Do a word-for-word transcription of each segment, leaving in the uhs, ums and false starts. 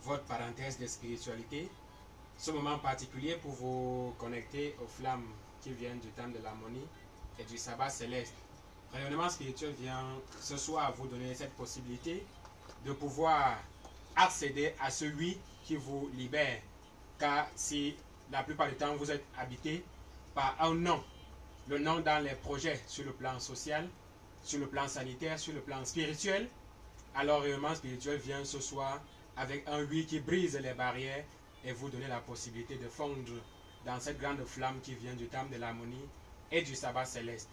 votre parenthèse de spiritualité, ce moment particulier pour vous connecter aux flammes qui viennent du temps de l'harmonie et du sabbat céleste. Rayonnement spirituel vient ce soir vous donner cette possibilité de pouvoir accéder à celui qui vous libère. Car si la plupart du temps vous êtes habité par un nom, le nom dans les projets sur le plan social, sur le plan sanitaire, sur le plan spirituel, alors rayonnement spirituel vient ce soir avec un oui qui brise les barrières et vous donner la possibilité de fondre dans cette grande flamme qui vient du temple de l'harmonie et du sabbat céleste.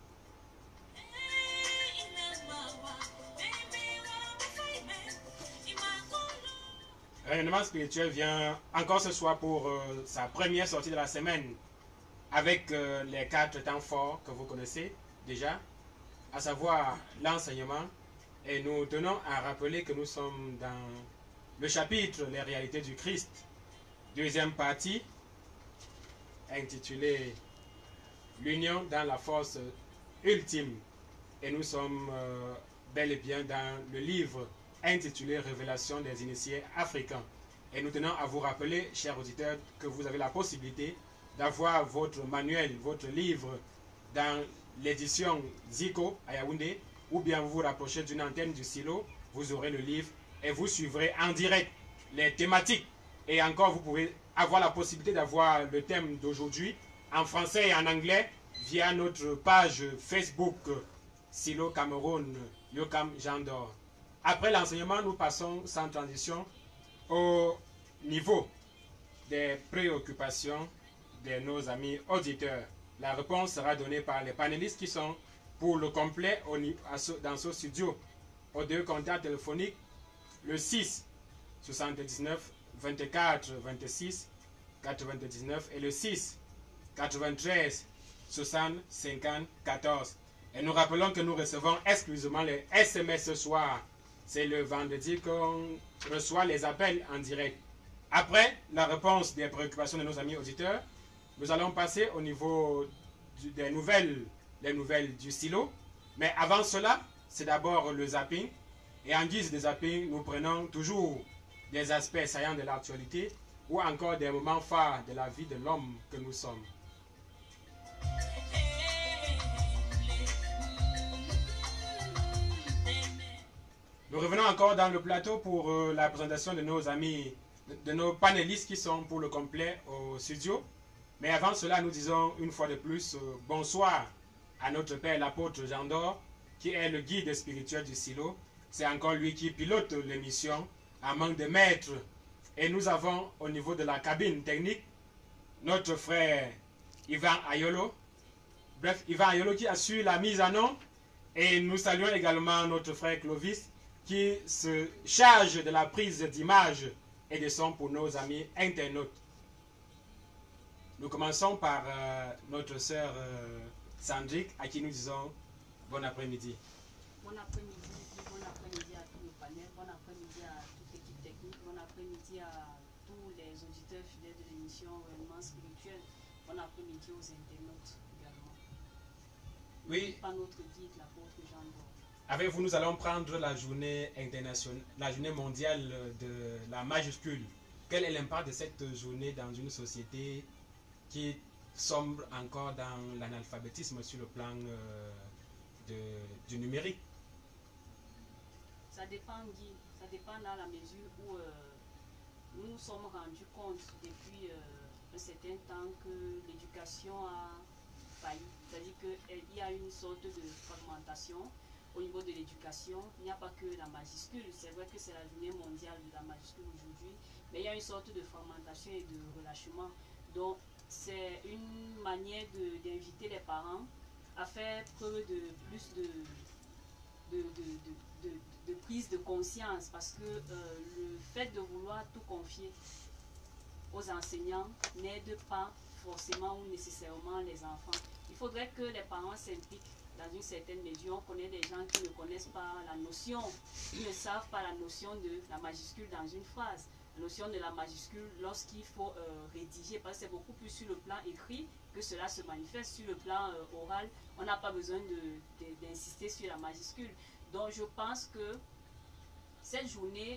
Rayonnement spirituel vient encore ce soir pour euh, sa première sortie de la semaine avec euh, les quatre temps forts que vous connaissez déjà, à savoir l'enseignement. Et nous tenons à rappeler que nous sommes dans le chapitre Les réalités du Christ, deuxième partie, intitulée L'union dans la force ultime. Et nous sommes euh, bel et bien dans le livre intitulé Révélation des initiés africains. Et nous tenons à vous rappeler, chers auditeurs, que vous avez la possibilité d'avoir votre manuel, votre livre dans l'édition Zico à Yaoundé, ou bien vous vous rapprochez d'une antenne du silo, vous aurez le livre et vous suivrez en direct les thématiques. Et encore, vous pouvez avoir la possibilité d'avoir le thème d'aujourd'hui en français et en anglais via notre page Facebook Silo Cameroun Yokam Jandor. Après l'enseignement, nous passons sans transition au niveau des préoccupations de nos amis auditeurs. La réponse sera donnée par les panélistes qui sont pour le complet au, dans ce studio aux deux contacts téléphoniques, le six soixante-dix-neuf vingt-quatre vingt-six quatre-vingt-dix-neuf et le six quatre-vingt-treize soixante cinquante quatorze. Et nous rappelons que nous recevons exclusivement les S M S ce soir. C'est le vendredi qu'on reçoit les appels en direct. Après la réponse des préoccupations de nos amis auditeurs, nous allons passer au niveau du, des nouvelles, les nouvelles du silo. Mais avant cela, c'est d'abord le zapping. Et en guise de zapping, nous prenons toujours des aspects saillants de l'actualité ou encore des moments phares de la vie de l'homme que nous sommes. Nous revenons encore dans le plateau pour euh, la présentation de nos amis, de, de nos panélistes qui sont pour le complet au studio. Mais avant cela, nous disons une fois de plus euh, bonsoir à notre père l'apôtre Jandor, qui est le guide spirituel du silo. C'est encore lui qui pilote l'émission à manque de maître. Et nous avons au niveau de la cabine technique notre frère Ivan Ayolo. Bref, Ivan Ayolo qui assure la mise en onde. Et nous saluons également notre frère Clovis qui se charge de la prise d'image et de son pour nos amis internautes. Nous commençons par euh, notre sœur euh, Sandrick, à qui nous disons bon après-midi. Bon après-midi, bon après-midi à tous nos panels, bon après-midi à toute l'équipe technique, bon après-midi à tous les auditeurs fidèles de l'émission Rayonnement spirituel, bon après-midi aux internautes également. Oui. Par notre guide, l'apôtre Jandor. Avec vous, nous allons prendre la journée internationale, la journée mondiale de la majuscule. Quel est l'impact de cette journée dans une société qui sombre encore dans l'analphabétisme sur le plan euh, de, du numérique? Ça dépend, Guy. Ça dépend dans la mesure où euh, nous nous sommes rendus compte depuis euh, un certain temps que l'éducation a failli. C'est-à-dire qu'il y a une sorte de fragmentation au niveau de l'éducation. Il n'y a pas que la majuscule. C'est vrai que c'est la journée mondiale de la majuscule aujourd'hui, mais il y a une sorte de fragmentation et de relâchement. Donc, c'est une manière d'inviter les parents à faire preuve de plus de, de, de, de, de, de prise de conscience, parce que euh, le fait de vouloir tout confier aux enseignants n'aide pas forcément ou nécessairement les enfants. Il faudrait que les parents s'impliquent dans une certaine mesure. On connaît des gens qui ne connaissent pas la notion, ils ne savent pas la notion de la majuscule dans une phrase. La notion de la majuscule lorsqu'il faut euh, rédiger, parce que c'est beaucoup plus sur le plan écrit que cela se manifeste. Sur le plan euh, oral, on n'a pas besoin d'insister sur la majuscule. Donc je pense que cette journée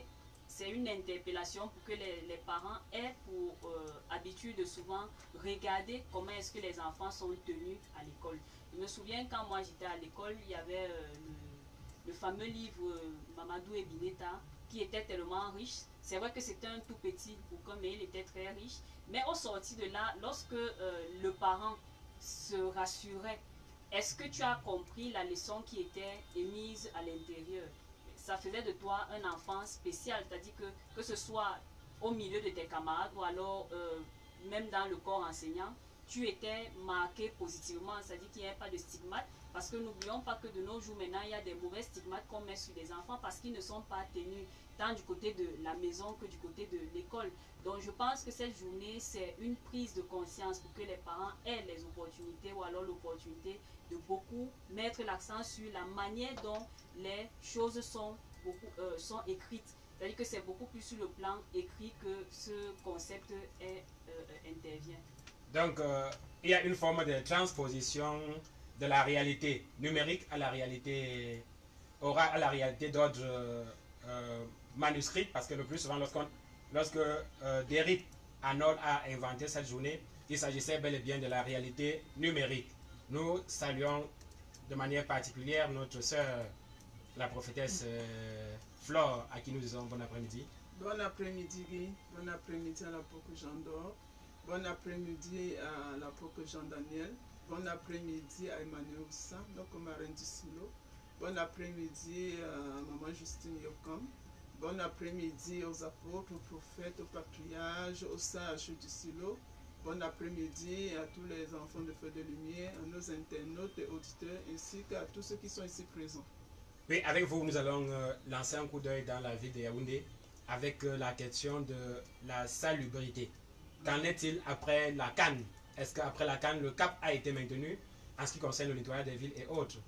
c'est une interpellation pour que les, les parents aient pour euh, habitude de souvent regarder comment est-ce que les enfants sont tenus à l'école. Je me souviens quand moi j'étais à l'école, il y avait euh, le, le fameux livre euh, Mamadou et Bineta qui était tellement riche. C'est vrai que c'était un tout petit bouquin, mais il était très riche. Mais au sorti de là, lorsque euh, le parent se rassurait, est-ce que tu as compris la leçon qui était émise à l'intérieur? Ça faisait de toi un enfant spécial, c'est-à-dire que que ce soit au milieu de tes camarades ou alors euh, même dans le corps enseignant, tu étais marqué positivement, c'est-à-dire qu'il n'y avait pas de stigmate, parce que n'oublions pas que de nos jours maintenant, il y a des mauvais stigmates qu'on met sur les enfants parce qu'ils ne sont pas tenus tant du côté de la maison que du côté de l'école. Donc je pense que cette journée, c'est une prise de conscience pour que les parents aient les opportunités ou alors l'opportunité de beaucoup mettre l'accent sur la manière dont les choses sont, beaucoup, euh, sont écrites. C'est-à-dire que c'est beaucoup plus sur le plan écrit que ce concept est, euh, intervient. Donc, euh, il y a une forme de transposition de la réalité numérique à la réalité orale, à la réalité d'ordre euh, euh, manuscrit, parce que le plus souvent, lorsqu'on, lorsque euh, Derrick Arnold a inventé cette journée, il s'agissait bel et bien de la réalité numérique. Nous saluons de manière particulière notre sœur, la prophétesse euh, Flore, à qui nous disons bon après-midi. Bon après-midi, Guy. Bon après-midi à l'apôtre Jean d'Or. Bon après-midi à l'apôtre Jean-Daniel. Bon après-midi à Emmanuel Oussa, notre marraine du Silo. Bon après-midi à Maman Justine Yokam. Bon après-midi aux apôtres, aux prophètes, aux patriarches, aux sages du Silo. Bon après-midi à tous les enfants de Feu de Lumière, à nos internautes et auditeurs, ainsi qu'à tous ceux qui sont ici présents. Oui, avec vous, nous allons euh, lancer un coup d'œil dans la ville de Yaoundé avec euh, la question de la salubrité. Qu'en est-il après la Cannes? Est-ce qu'après la Cannes, le cap a été maintenu en ce qui concerne le nettoyage des villes et autres?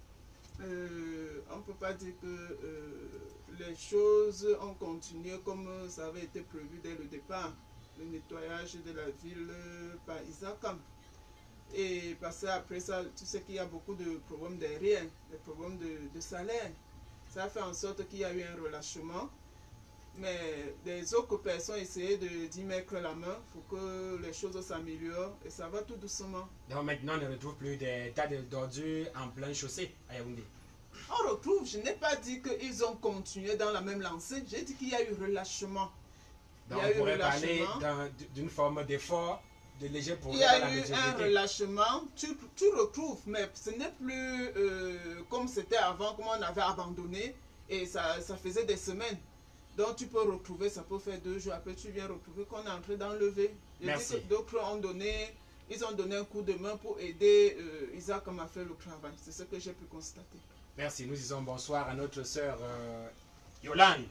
euh, On ne peut pas dire que euh, les choses ont continué comme ça avait été prévu dès le départ. Le nettoyage de la ville par Isakam. Et parce qu'après ça, tu sais qu'il y a beaucoup de problèmes derrière, des problèmes de, de salaire. Ça a fait en sorte qu'il y a eu un relâchement. Mais des autres personnes essayaient d'y mettre la main pour que les choses s'améliorent. Et ça va tout doucement. Donc maintenant, on ne retrouve plus des tas d'ordures en pleine chaussée à Yaoundé. On retrouve, je n'ai pas dit qu'ils ont continué dans la même lancée. J'ai dit qu'il y a eu relâchement. Donc on pourrait parler d'une forme d'effort, de léger progrès. Il y a eu un relâchement, tu, tu retrouves, mais ce n'est plus euh, comme c'était avant, comme on avait abandonné, et ça, ça faisait des semaines. Donc tu peux retrouver, ça peut faire deux jours, après tu viens retrouver qu'on est en train d'enlever. D'autres ont donné, ils ont donné un coup de main pour aider euh, Isaac à faire le travail. C'est ce que j'ai pu constater. Merci, nous disons bonsoir à notre sœur euh, Yolande.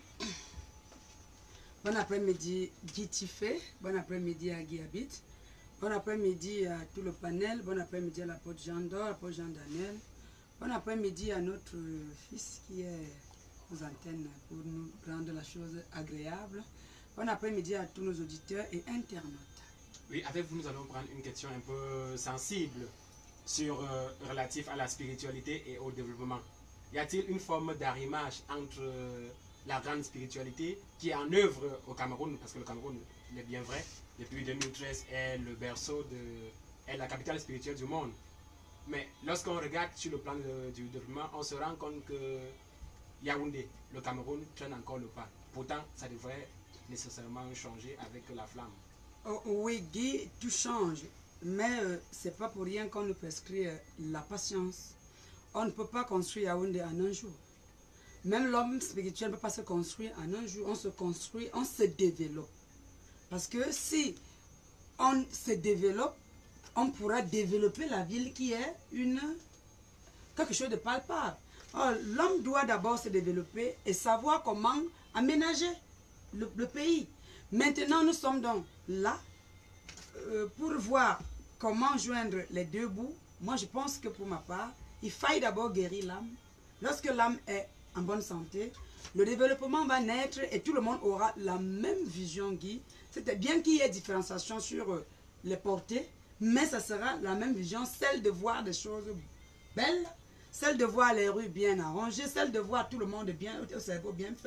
Bon après-midi Guy Tifé, bon après-midi à Guy Habit, bon après-midi à tout le panel, bon après-midi à l'apôtre Jean d'Or, l'apôtre Jean-Daniel, bon après-midi à notre fils qui est aux antennes pour nous rendre la chose agréable, bon après-midi à tous nos auditeurs et internautes. Oui, avec vous nous allons prendre une question un peu sensible sur euh, relatif à la spiritualité et au développement. Y a-t-il une forme d'arrimage entre euh, la grande spiritualité qui est en œuvre au Cameroun, parce que le Cameroun, il est bien vrai, depuis deux mille treize est le berceau de, est la capitale spirituelle du monde. Mais lorsqu'on regarde sur le plan de, du développement, on se rend compte que Yaoundé, le Cameroun, traîne encore le pas. Pourtant, ça devrait nécessairement changer avec la flamme. Oh, oui, Guy, tout change, mais euh, c'est pas pour rien qu'on nous prescrit euh, la patience. On ne peut pas construire Yaoundé en un jour. Même l'homme spirituel ne peut pas se construire en un jour. On se construit, on se développe. Parce que si on se développe, on pourra développer la ville qui est une, quelque chose de palpable. L'homme doit d'abord se développer et savoir comment aménager le, le pays. Maintenant, nous sommes donc là euh, pour voir comment joindre les deux bouts. Moi, je pense que pour ma part, il faille d'abord guérir l'âme. Lorsque l'âme est en bonne santé, le développement va naître et tout le monde aura la même vision, Guy. C'était bien qu'il y ait différenciation sur euh, les portées, mais ça sera la même vision, celle de voir des choses belles, celle de voir les rues bien arrangées, celle de voir tout le monde bien, au cerveau bien fait,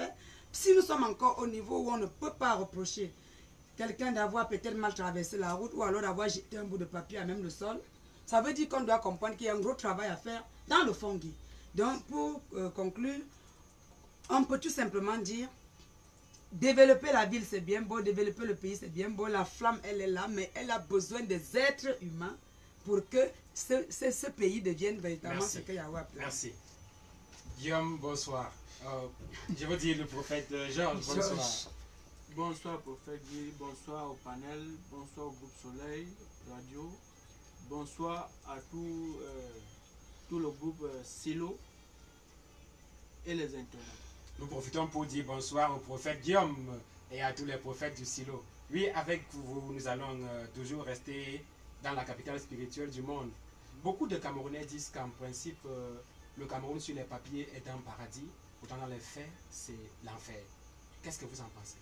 Si nous sommes encore au niveau où on ne peut pas reprocher quelqu'un d'avoir peut-être mal traversé la route ou alors d'avoir jeté un bout de papier à même le sol, ça veut dire qu'on doit comprendre qu'il y a un gros travail à faire dans le fond, Guy. Donc, pour euh, conclure, on peut tout simplement dire, développer la ville c'est bien beau, développer le pays c'est bien beau, la flamme elle est là, mais elle a besoin des êtres humains pour que ce, ce, ce pays devienne véritablement Merci. ce que Yahweh appelle. Merci. Guillaume, bonsoir. Euh, je veux dire le prophète euh, Georges, bonsoir. Georges. Bonsoir prophète Guy, bonsoir au panel, bonsoir au groupe Soleil Radio, bonsoir à tout, euh, tout le groupe euh, Silo et les internautes. Nous profitons pour dire bonsoir au prophète Guillaume et à tous les prophètes du Silo. Oui, avec vous, nous allons euh, toujours rester dans la capitale spirituelle du monde. Beaucoup de Camerounais disent qu'en principe, euh, le Cameroun sur les papiers est un paradis, pourtant dans les faits, c'est l'enfer. Qu'est-ce que vous en pensez?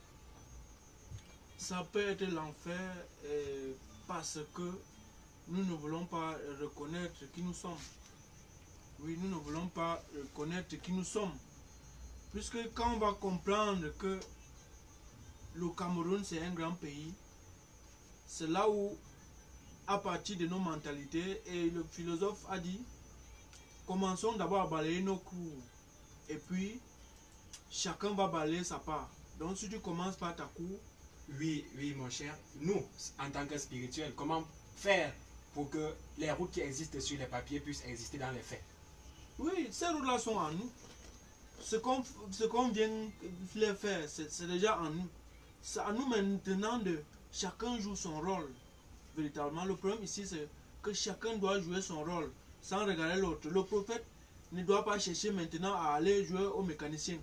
Ça peut être l'enfer euh, parce que nous ne voulons pas reconnaître qui nous sommes. Oui, nous ne voulons pas reconnaître qui nous sommes. Puisque quand on va comprendre que le Cameroun c'est un grand pays, c'est là où, à partir de nos mentalités, et le philosophe a dit, commençons d'abord à balayer nos cours, et puis chacun va balayer sa part. Donc si tu commences par ta cour, Oui, oui, mon cher. Nous, en tant que spirituels, comment faire pour que les routes qui existent sur les papiers puissent exister dans les faits? oui, ces routes-là sont en nous. Ce qu'on ce qu'on vient de faire, c'est déjà en nous. C'est à nous maintenant de chacun joue son rôle. Véritablement, le problème ici, c'est que chacun doit jouer son rôle sans regarder l'autre. Le prophète ne doit pas chercher maintenant à aller jouer au mécanicien.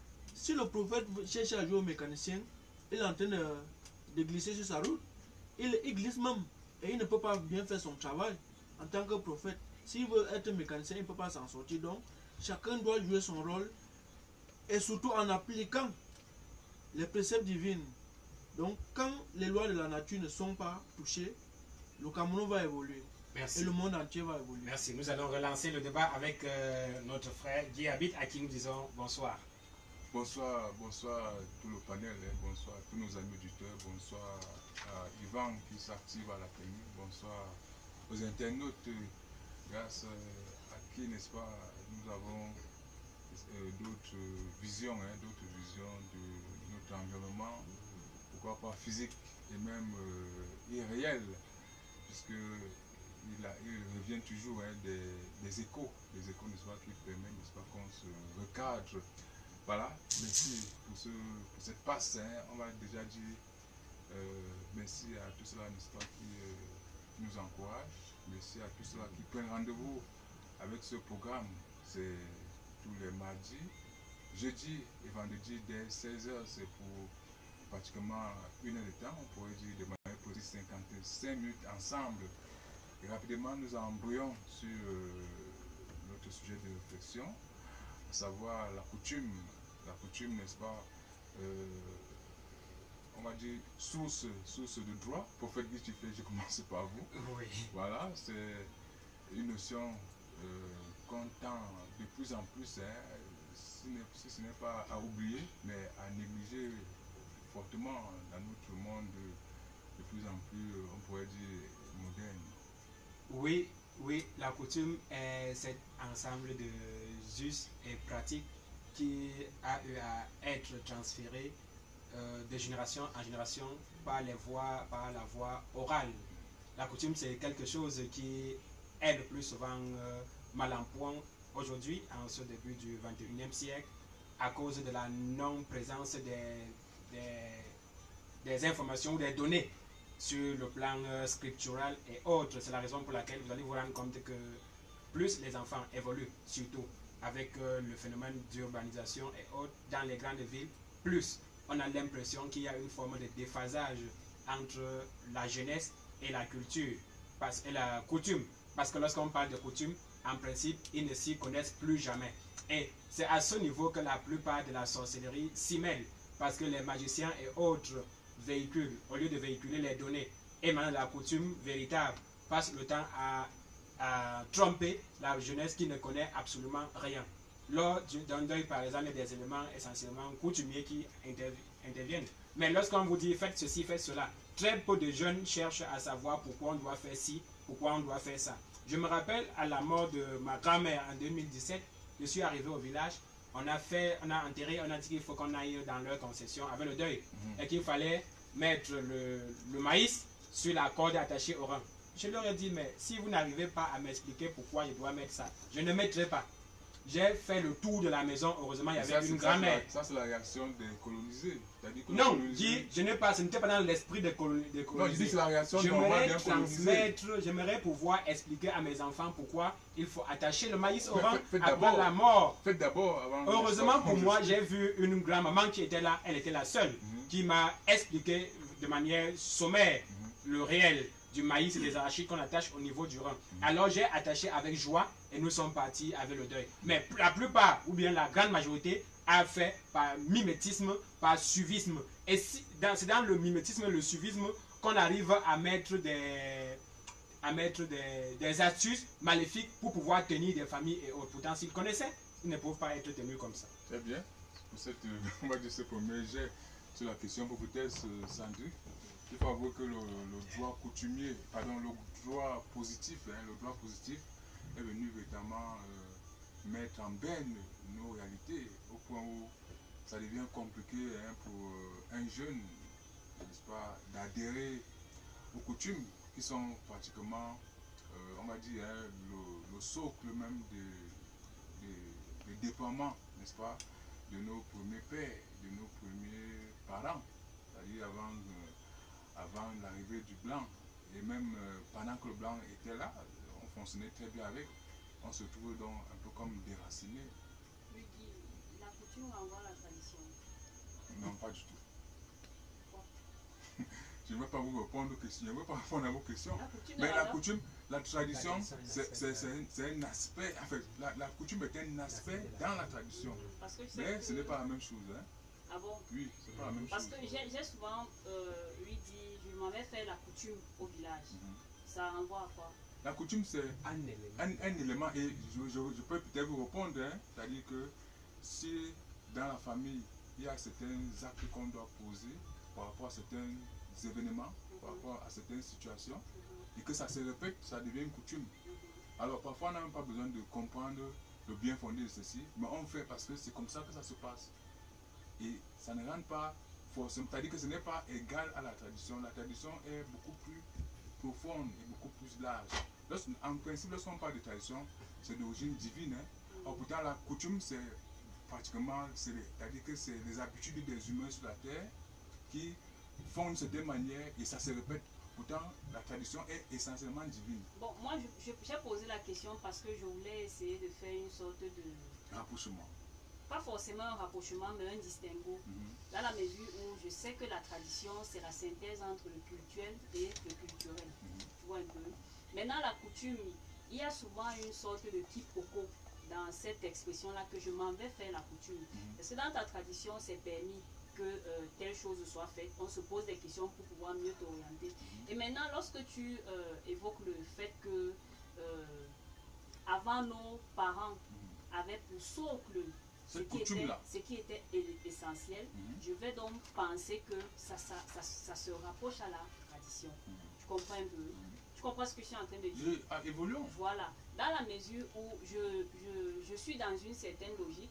Si le prophète cherche à jouer au mécanicien, il est en train de, de glisser sur sa route. Il, il glisse même et il ne peut pas bien faire son travail en tant que prophète. S'il veut être mécanicien, il ne peut pas s'en sortir. Donc, chacun doit jouer son rôle et surtout en appliquant les préceptes divines. Donc, quand les lois de la nature ne sont pas touchées, le Cameroun va évoluer. Merci. Et le monde entier va évoluer. Merci. Nous allons relancer le débat avec euh, notre frère Guy Habit, à qui nous disons bonsoir. Bonsoir, bonsoir à tout le panel, hein, bonsoir à tous nos amis auditeurs, bonsoir à Yvan qui s'active à la technique, bonsoir aux internautes, grâce à qui, n'est-ce pas, nous avons euh, d'autres visions, hein, d'autres visions de notre environnement, pourquoi pas physique et même euh, irréel, puisque il, a, il revient toujours hein, des, des échos, des échos, n'est-ce pas, qui permettent, n'est-ce pas, qu'on se recadre. Voilà, merci pour, ce, pour cette passe. Hein. On va déjà dire euh, merci à tous ceux-là, n'est-ce pas, qui euh, nous encouragent. Merci à tous ceux-là qui prennent rendez-vous avec ce programme. C'est tous les mardis, jeudi et vendredi dès seize heures. C'est pour pratiquement une heure de temps. On pourrait dire de manière précise cinquante-cinq minutes ensemble. Et rapidement, nous embrayons sur euh, notre sujet de réflexion, à savoir la coutume. La coutume, n'est-ce pas, euh, on va dire, source, source de droit. Prophète Guy, je commence par vous. Oui. Voilà, c'est une notion euh, qu'on tend de plus en plus, hein, si, si ce n'est pas à oublier, mais à négliger fortement dans notre monde de, de plus en plus, on pourrait dire, moderne. Oui, oui, la coutume est cet ensemble de us et pratiques qui a eu à être transféré euh, de génération en génération par les voies, par la voie orale. La coutume, c'est quelque chose qui est le plus souvent euh, mal en point aujourd'hui, en ce début du vingt et unième siècle, à cause de la non-présence des, des, des informations ou des données sur le plan euh, scriptural et autres. C'est la raison pour laquelle vous allez vous rendre compte que plus les enfants évoluent, surtout avec euh, le phénomène d'urbanisation et autres dans les grandes villes, plus on a l'impression qu'il y a une forme de déphasage entre la jeunesse et la culture parce, et la coutume. Parce que lorsqu'on parle de coutume, en principe, ils ne s'y connaissent plus jamais. Et c'est à ce niveau que la plupart de la sorcellerie s'y mêle. Parce que les magiciens et autres véhicules, au lieu de véhiculer les données émanant de la coutume véritable, passent le temps à à tromper la jeunesse qui ne connaît absolument rien. lors d'un deuil, par exemple, il y a des éléments essentiellement coutumiers qui interv interviennent. Mais lorsqu'on vous dit faites ceci, faites cela, très peu de jeunes cherchent à savoir pourquoi on doit faire ci, pourquoi on doit faire ça. Je me rappelle à la mort de ma grand-mère en deux mille dix-sept, je suis arrivé au village, on a fait, on a enterré, on a dit qu'il faut qu'on aille dans leur concession avec le deuil mm-hmm. et qu'il fallait mettre le, le maïs sur la corde attachée au rein. Je leur ai dit, mais si vous n'arrivez pas à m'expliquer pourquoi je dois mettre ça, je ne mettrai pas. J'ai fait le tour de la maison, heureusement il y avait ça, une grand-mère. Ça c'est la réaction des colonisés. Non, dit, je n'ai pas, ce n'était pas dans l'esprit des colonisés. Non, je dis c'est la réaction J'aimerais transmettre, j'aimerais pouvoir expliquer à mes enfants pourquoi il faut attacher le maïs au rein après la mort. Faites d'abord avant. Heureusement pour moi, j'ai vu une grand-maman qui était là, elle était la seule, mm-hmm. qui m'a expliqué de manière sommaire mm-hmm. le réel du maïs et des arachides qu'on attache au niveau du rein. Mm-hmm. Alors j'ai attaché avec joie et nous sommes partis avec le deuil. Mais la plupart, ou bien la grande majorité, a fait par mimétisme, par suivisme. Et si, c'est dans le mimétisme et le suivisme qu'on arrive à mettre des, à mettre des, des astuces maléfiques pour pouvoir tenir des familles et autres. Pourtant, s'ils connaissaient, ils ne peuvent pas être tenus comme ça. Très bien. Pour cette, on va dire ce premier jet sur la question pour peut-être Sandrine. Il faut avouer que le, le droit coutumier, pardon, le droit positif, hein, le droit positif est venu véritablement euh, mettre en berne nos réalités au point où ça devient compliqué hein, pour euh, un jeune, n'est-ce pas, d'adhérer aux coutumes qui sont pratiquement, euh, on va dire, hein, le, le socle même de, de, de déploiement, n'est-ce pas, de nos premiers pères, de nos premiers parents, c'est-à-dire avant, euh, avant l'arrivée du blanc. Et même euh, pendant que le blanc était là, on fonctionnait très bien avec. On se trouve donc un peu comme déraciné. Lui dit, la coutume renvoie la tradition. Non, pas du tout. Je ne vais pas vous répondre aux questions. Je ne vais pas répondre à vos questions. La Mais la coutume, la tradition, c'est un aspect. En fait, la, la coutume est un aspect dans la tradition. Parce que Mais ce n'est pas la même chose. Hein? Ah bon? Oui, c'est pas la même Parce chose. Parce que j'ai souvent euh, lui dit, je m'avais fait la coutume au village. Mm-hmm. Ça renvoie à quoi? La coutume, c'est un élément. Un, un élément, et je, je, je peux peut-être vous répondre, hein, c'est-à-dire que si dans la famille, il y a certains actes qu'on doit poser par rapport à certains événements, mm-hmm. par rapport à certaines situations, mm-hmm. et que ça se répète, ça devient une coutume. Mm-hmm. Alors parfois, on n'a même pas besoin de comprendre le bien fondé de ceci, mais on fait parce que c'est comme ça que ça se passe. Et ça ne rentre pas forcément, c'est-à-dire que ce n'est pas égal à la tradition. La tradition est beaucoup plus profonde et beaucoup plus large. Lorsque, en principe, lorsqu'on parle de tradition, c'est d'origine divine. Hein. Or, pourtant, la coutume, c'est pratiquement, c'est-à-dire que c'est les habitudes des humains sur la terre qui font de cette manière et ça se répète. Pourtant, la tradition est essentiellement divine. Bon, moi, j'ai posé la question parce que je voulais essayer de faire une sorte de rapprochement. Pas forcément un rapprochement, mais un distinguo. Mm-hmm. Dans la mesure où je sais que la tradition, c'est la synthèse entre le culturel et le culturel. Mm-hmm. Tu vois un peu. Maintenant, la coutume, il y a souvent une sorte de quiproquo dans cette expression-là que je m'en vais faire la coutume. Mm-hmm. Parce que dans ta tradition, c'est permis que euh, telle chose soit faite. On se pose des questions pour pouvoir mieux t'orienter. Mm-hmm. Et maintenant, lorsque tu euh, évoques le fait que euh, avant nos parents mm-hmm. avaient pour socle Ce qui, était, ce qui était essentiel, mm-hmm. je vais donc penser que ça, ça, ça, ça se rapproche à la tradition. Mm-hmm. Tu comprends un peu? Mm-hmm. Tu comprends ce que je suis en train de dire? Je, ah, évoluons. Voilà. Dans la mesure où je, je, je suis dans une certaine logique,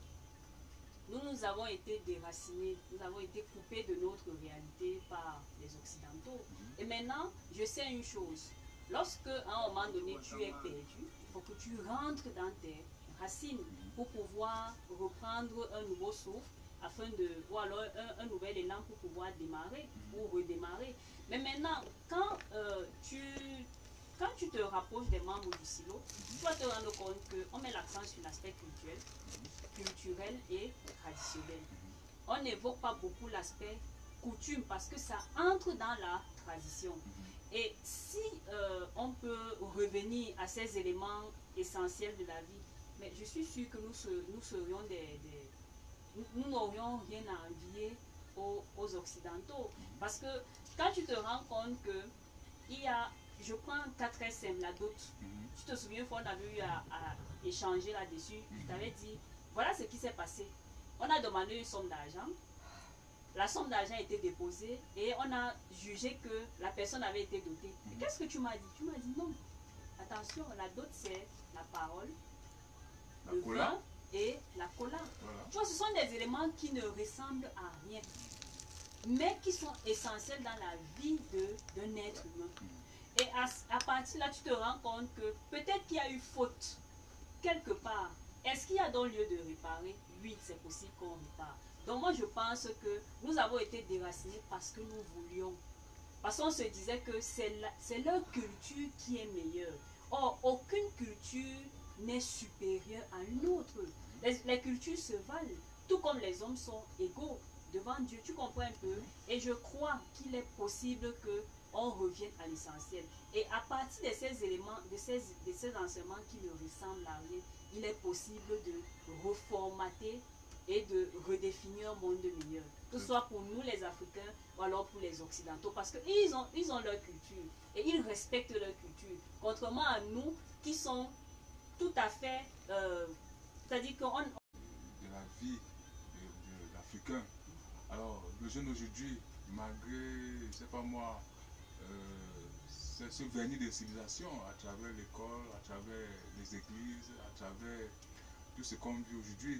nous, nous avons été déracinés, nous avons été coupés de notre réalité par les Occidentaux. Mm-hmm. Et maintenant, je sais une chose. Lorsque, à un moment donné, tu es perdu, il faut que tu rentres dans tes racines pour pouvoir reprendre un nouveau souffle afin de, ou alors un, un nouvel élan pour pouvoir démarrer ou redémarrer. Mais maintenant, quand, euh, tu, quand tu te rapproches des membres du silo, tu vas te rendre compte qu'on met l'accent sur l'aspect culturel, culturel et traditionnel. On n'évoque pas beaucoup l'aspect coutume parce que ça entre dans la tradition. Et si euh, on peut revenir à ces éléments essentiels de la vie, mais je suis sûre que nous, ser, nous serions des... des nous n'aurions rien à envier aux, aux Occidentaux. Parce que quand tu te rends compte qu'il y a je prends un cas très simple, la dot. Mhm. Tu te souviens, on avait eu à, à échanger là-dessus. Je t'avais dit, voilà ce qui s'est passé. On a demandé une somme d'argent. La somme d'argent a été déposée et on a jugé que la personne avait été dotée. Mhm. Qu'est-ce que tu m'as dit? Tu m'as dit non. Attention, la dot, c'est la parole, La le cola. vin et la cola. Voilà. Tu vois, ce sont des éléments qui ne ressemblent à rien, mais qui sont essentiels dans la vie de- d'un être humain. Et à, à partir de là, tu te rends compte que peut-être qu'il y a eu faute quelque part. Est-ce qu'il y a donc lieu de réparer? Oui, c'est possible qu'on répare. Donc moi, je pense que nous avons été déracinés parce que nous voulions. Parce qu'on se disait que c'est la- c'est leur culture qui est meilleure. Or, aucune culture n'est supérieure à une autre. Les, les cultures se valent, tout comme les hommes sont égaux devant Dieu. Tu comprends un peu? Et je crois qu'il est possible que on revienne à l'essentiel. Et à partir de ces éléments, de ces, de ces enseignements qui ne ressemblent à rien, il est possible de reformater et de redéfinir un monde meilleur. Que ce soit pour nous les Africains ou alors pour les Occidentaux. Parce qu'ils ont, ils ont leur culture et ils respectent leur culture. Contrairement à nous qui sont tout à fait... Euh, c'est-à-dire qu'on... De la vie de, de l'Africain. Alors, le jeune aujourd'hui, malgré, je sais pas moi, euh, ce, ce vernis de civilisation à travers l'école, à travers les églises, à travers tout ce qu'on vit aujourd'hui,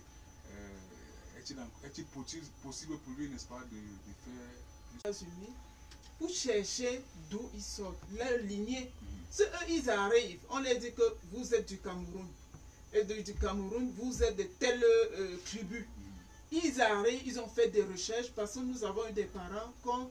euh, est-il en- est-il possible, possible pour lui, n'est-ce pas, de, de faire... États-Unis pour chercher d'où ils sortent, leur lignée. Mhm. Si eux, ils arrivent, on leur dit que vous êtes du Cameroun. Et de- du Cameroun, vous êtes de telle euh, tribu. Mhm. Ils arrivent, ils ont fait des recherches parce que nous avons eu des parents qui ont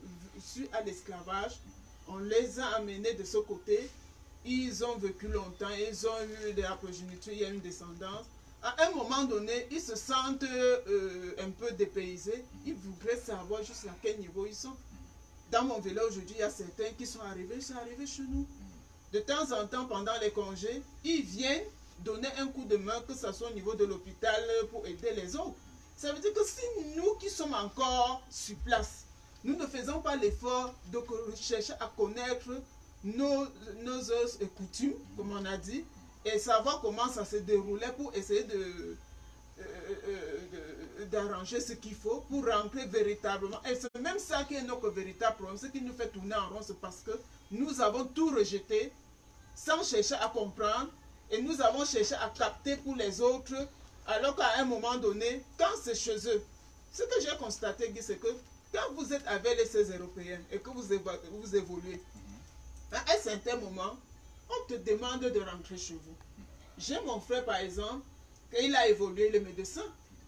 su à l'esclavage. On les a amenés de ce côté. Ils ont vécu longtemps, ils ont eu de la progéniture, il y a une descendance. À un moment donné, ils se sentent euh, un peu dépaysés. Ils voudraient savoir jusqu'à quel niveau ils sont. Dans mon village aujourd'hui, il y a certains qui sont arrivés, ils sont arrivés chez nous. De temps en temps, pendant les congés, ils viennent donner un coup de main, que ce soit au niveau de l'hôpital, pour aider les autres. Ça veut dire que si nous qui sommes encore sur place, nous ne faisons pas l'effort de chercher à connaître nos, nos os et coutumes, comme on a dit, et savoir comment ça se déroulait pour essayer de, euh, euh, de- d'arranger ce qu'il faut pour rentrer véritablement. Et c'est même ça qui est notre véritable problème, ce qui nous fait tourner en rond, c'est parce que nous avons tout rejeté sans chercher à comprendre et nous avons cherché à capter pour les autres, alors qu'à un moment donné, quand c'est chez eux, ce que j'ai constaté, Guy, c'est que quand vous êtes avec les ces Européens et que vous, évo- vous évoluez, à un certain moment, on te demande de rentrer chez vous. J'ai mon frère, par exemple, quand il a évolué, le médecin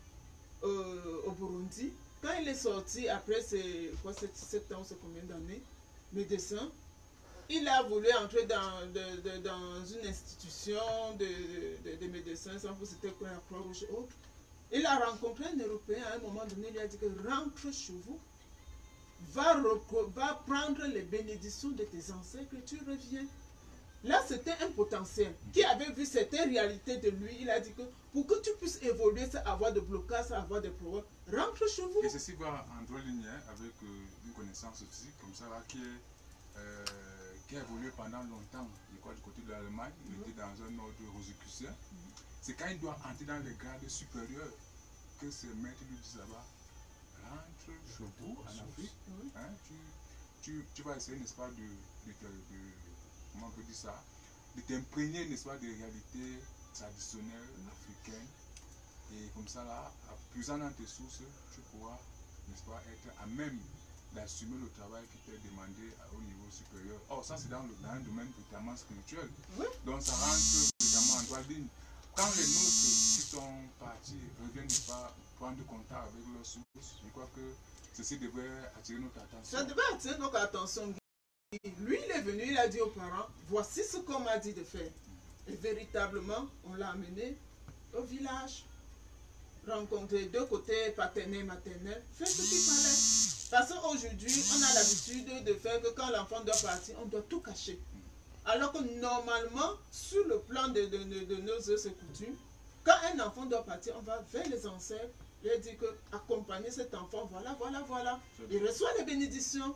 euh, au Burundi, quand il est sorti après ses quoi, sept, sept ans, c'est combien d'années, médecin, il a voulu entrer dans, de, de, dans une institution de, de, de médecins, sans vous c'était quoi, la Croix-Rouge et autres. Il a rencontré un Européen à un moment donné, il lui a dit que rentre chez vous, va, va prendre les bénédictions de tes ancêtres et tu reviens. Là, c'était un potentiel qui avait vu certaines réalités de lui. Il a dit que pour que tu puisses évoluer, c'est avoir des blocages, c'est avoir des problèmes. Rentre chez vous. Et ceci va en droit linéaire avec euh, une connaissance aussi, comme ça, là, qui, est, euh, qui a évolué pendant longtemps. Je crois du côté de l'Allemagne, il Mhm. était dans un ordre rosicrucien. C'est quand il doit entrer dans les grades supérieurs que ses maîtres lui disent là-bas, rentre chez vous en Afrique. Oui. Hein, tu, tu, tu vas essayer, n'est-ce pas, de, de, te- de- comment on peut dire ça, de t'imprégner, n'est-ce pas, des réalités traditionnelles africaines. Et comme ça, là, en puisant dans tes sources, tu pourras, n'est-ce pas, être à même d'assumer le travail qui t'est demandé à- au niveau supérieur. Or, ça, c'est dans, le- dans un domaine totalement spirituel. Oui. Donc, ça rentre évidemment en droit de ligne. Quand les nôtres qui sont partis reviennent, n'est-ce pas, prendre contact avec leurs sources, je crois que ceci devrait attirer notre attention. Ça devait attirer notre attention. Lui, il est venu, il a dit aux parents, voici ce qu'on m'a dit de faire. Et véritablement, on l'a amené au village, rencontrer deux côtés, paternel, maternel, faire ce qu'il fallait. Parce qu'aujourd'hui, on a l'habitude de faire que quand l'enfant doit partir, on doit tout cacher. Alors que normalement, sur le plan de, de, de, de nos us et coutumes, quand un enfant doit partir, on va vers les ancêtres, leur dire que accompagner cet enfant, voilà, voilà, voilà. Il reçoit les bénédictions.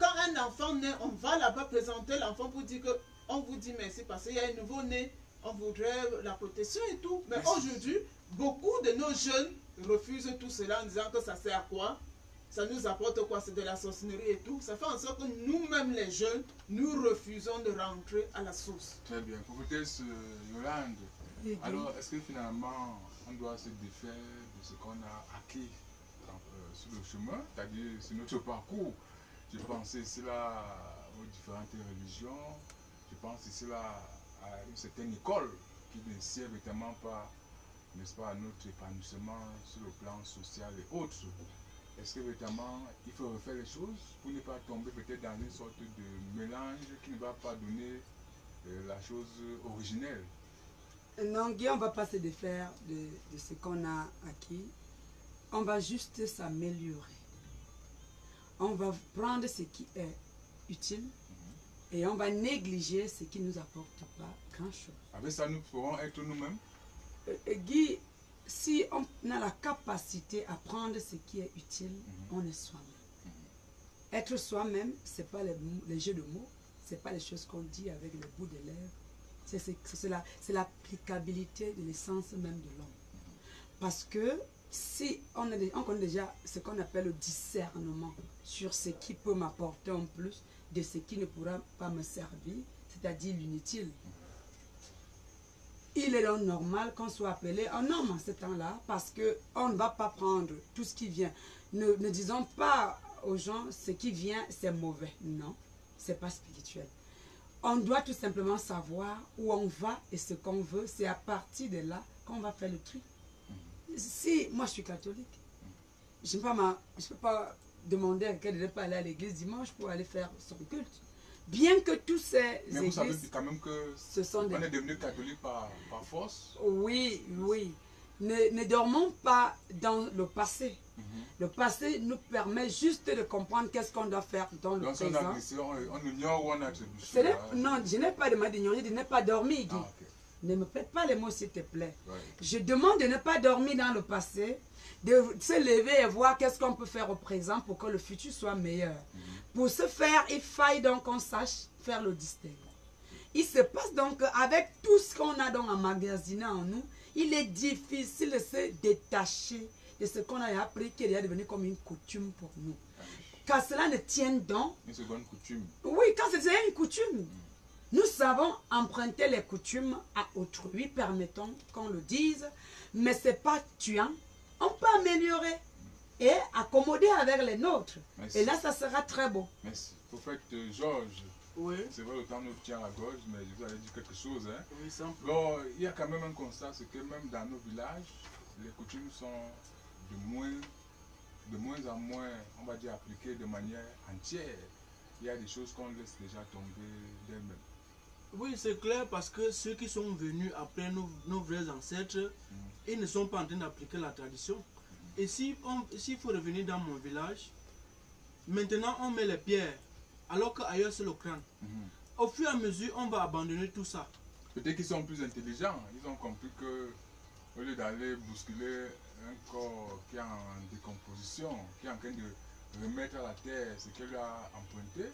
quand un enfant naît, on va là-bas présenter l'enfant pour dire que on vous dit merci parce qu'il y a un nouveau-né, on voudrait la protection et tout. Mais aujourd'hui, beaucoup de nos jeunes refusent tout cela en disant que ça sert à quoi? Ça nous apporte quoi? C'est de la sorcellerie et tout. Ça fait en sorte que nous-mêmes les jeunes, nous refusons de rentrer à la source. Très bien. Prophétesse euh, Yolande, Et alors est-ce que finalement on doit se défaire de ce qu'on a acquis euh, sur le chemin, c'est-à-dire sur notre parcours? Je pense ici là aux différentes religions, je pense ici là à une certaine école qui ne sert évidemment pas, n'est-ce pas, à notre épanouissement sur le plan social et autres. Est-ce que véritablement il faut refaire les choses pour ne pas tomber peut-être dans une sorte de mélange qui ne va pas donner euh, la chose originelle? Non, Guy, on ne va pas se défaire de, de ce qu'on a acquis. On va juste s'améliorer. On va prendre ce qui est utile mm-hmm. et on va négliger ce qui ne nous apporte pas grand-chose. Avec ça, nous pourrons être nous-mêmes? euh, Guy, si on a la capacité à prendre ce qui est utile, mm-hmm. on est soi-même. Mm-hmm. Être soi-même, ce n'est pas les, les jeux de mots, ce n'est pas les choses qu'on dit avec le bout des lèvres. C'est l'applicabilité de l'essence même de l'homme. Mm-hmm. Parce que si on, a, on connaît déjà ce qu'on appelle le discernement sur ce qui peut m'apporter en plus de ce qui ne pourra pas me servir, c'est-à-dire l'inutile. Il est donc normal qu'on soit appelé un homme en ce temps-là parce qu'on ne va pas prendre tout ce qui vient. Ne, ne disons pas aux gens ce qui vient c'est mauvais. Non, ce n'est pas spirituel. On doit tout simplement savoir où on va et ce qu'on veut. C'est à partir de là qu'on va faire le tri. Si moi je suis catholique, je ne peux pas, je peux pas demander à quelqu'un de ne pas aller à l'église dimanche pour aller faire son culte. Bien que tous ces Mais églises, vous savez quand même que ce sont des... on est devenu catholique par, par force. Oui, oui. Ne, ne dormons pas dans le passé. Mm-hmm. Le passé nous permet juste de comprendre qu'est-ce qu'on doit faire dans le Donc, présent. On, on, on ignore où on a attribué. Non, je n'ai pas demandé d'ignorer, je n'ai pas dormi, Guy. Ah, okay. Ne me pète pas les mots, s'il te plaît. Ouais. Je demande de ne pas dormir dans le passé, de se lever et voir qu'est-ce qu'on peut faire au présent pour que le futur soit meilleur. Mm-hmm. Pour ce faire, il faille donc qu'on sache faire le distinguo. Il se passe donc avec tout ce qu'on a donc emmagasiné en nous, il est difficile de se détacher de ce qu'on a appris qui est devenu comme une coutume pour nous. Car cela ne tienne donc... Une seconde coutume. Oui, quand c'est une coutume. Mm. Nous savons emprunter les coutumes à autrui, permettons qu'on le dise, mais ce n'est pas tuant. On peut améliorer et accommoder avec les nôtres. Merci. Et là, ça sera très beau. Merci. Prophète Georges, oui. C'est vrai, le temps nous tient à gauche, mais je vous avais dit quelque chose. Hein. Oui, simple. Bon, il y a quand même un constat, c'est que même dans nos villages, les coutumes sont de moins, de moins en moins, on va dire, appliquées de manière entière. Il y a des choses qu'on laisse déjà tomber d'elles-mêmes. Oui, c'est clair parce que ceux qui sont venus après nos, nos vrais ancêtres, mmh. ils ne sont pas en train d'appliquer la tradition. Mmh. Et si on, s'il faut revenir dans mon village, maintenant on met les pierres, alors qu'ailleurs c'est le crâne. Mmh. Au fur et à mesure, on va abandonner tout ça. Peut-être qu'ils sont plus intelligents. Ils ont compris que au lieu d'aller bousculer un corps qui est en décomposition, qui est en train de remettre à la terre ce qu'elle a emprunté,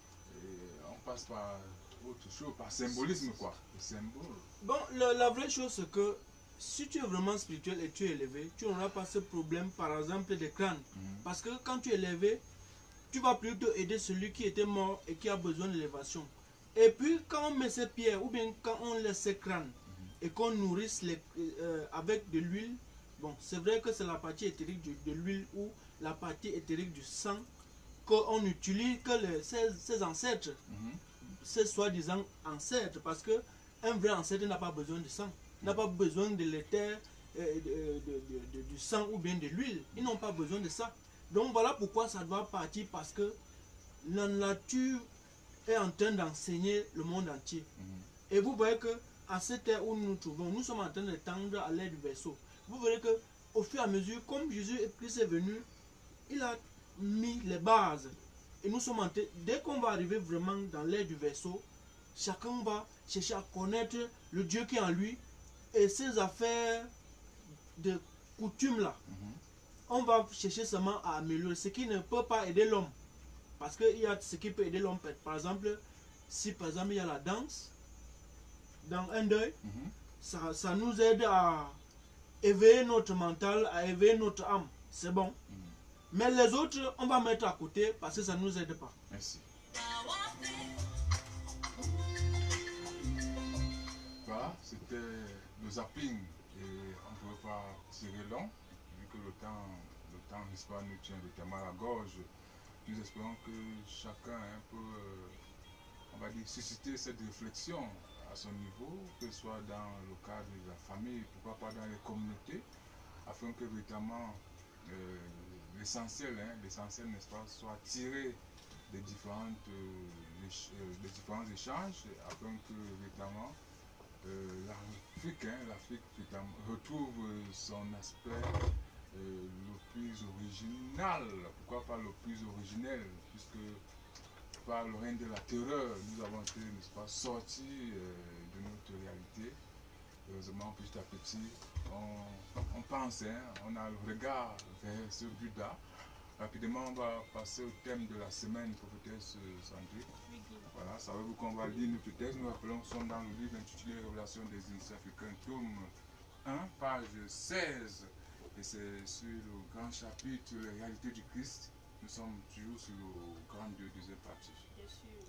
et on passe par autre chose, par symbolisme quoi. Le symbole. Bon, la, la vraie chose c'est que si tu es vraiment spirituel et tu es élevé, tu n'auras pas ce problème par exemple des crânes. Mm-hmm. Parce que quand tu es élevé, tu vas plutôt aider celui qui était mort et qui a besoin d'élévation. Et puis quand on met ces pierres ou bien quand on laisse ces crânes mm-hmm. et qu'on nourrisse les, euh, avec de l'huile, bon c'est vrai que c'est la partie éthérique de, de l'huile ou la partie éthérique du sang qu'on utilise que les, ces, ces ancêtres. Mm-hmm. Ces soi-disant ancêtres, parce que un vrai ancêtre n'a pas besoin de sang, n'a pas besoin de l'éther, euh, de, de, de, de, du sang ou bien de l'huile. Ils n'ont pas besoin de ça. Donc voilà pourquoi ça doit partir, parce que la nature est en train d'enseigner le monde entier. Mm-hmm. Et vous voyez que à cette ère où nous nous trouvons, nous sommes en train de tendre à l'aide du vaisseau. Vous verrez que au fur et à mesure, comme Jésus Christ est venu, il a mis les bases. Et nous sommes en train, dès qu'on va arriver vraiment dans l'air du vaisseau, chacun va chercher à connaître le Dieu qui est en lui et ses affaires de coutume là. Mm-hmm. On va chercher seulement à améliorer ce qui ne peut pas aider l'homme. Parce qu'il y a ce qui peut aider l'homme. Par exemple, si par exemple il y a la danse, dans un deuil, Mhm. ça, ça nous aide à éveiller notre mental, à éveiller notre âme. C'est bon. Mhm. Mais les autres, on va mettre à côté parce que ça ne nous aide pas. Merci. Voilà, c'était le zapping. Et on ne pouvait pas tirer long, vu que le temps, le temps, n'est-ce pas, nous tient notamment à la gorge. Nous espérons que chacun un peu, euh, on va dire, susciter cette réflexion à son niveau, que ce soit dans le cadre de la famille, pourquoi pas dans les communautés, afin que véritablement euh, l'essentiel, hein, l'essentiel, n'est-ce pas, soit tiré des, différentes, euh, éch- euh, des différents échanges, afin que véritablement euh, l'Afrique, hein, l'Afrique véritablement retrouve euh, son aspect euh, le plus original, pourquoi pas le plus originel, puisque par le règne de la terreur, nous avons été, n'est-ce pas, sortis euh, de notre réalité. Heureusement, petit à petit, on, on pense, hein, on a le regard vers ce Bouddha. Rapidement, on va passer au thème de la semaine, prophétesse Sandrine. Voilà, savez-vous qu'on va lire notre texte? Nous rappelons que nous sommes dans le livre intitulé Révélation des initiés africains, tome un, page seize. Et c'est sur le grand chapitre, les réalités du Christ. Nous sommes toujours sur le grand deux, deuxième partie. Bien sûr.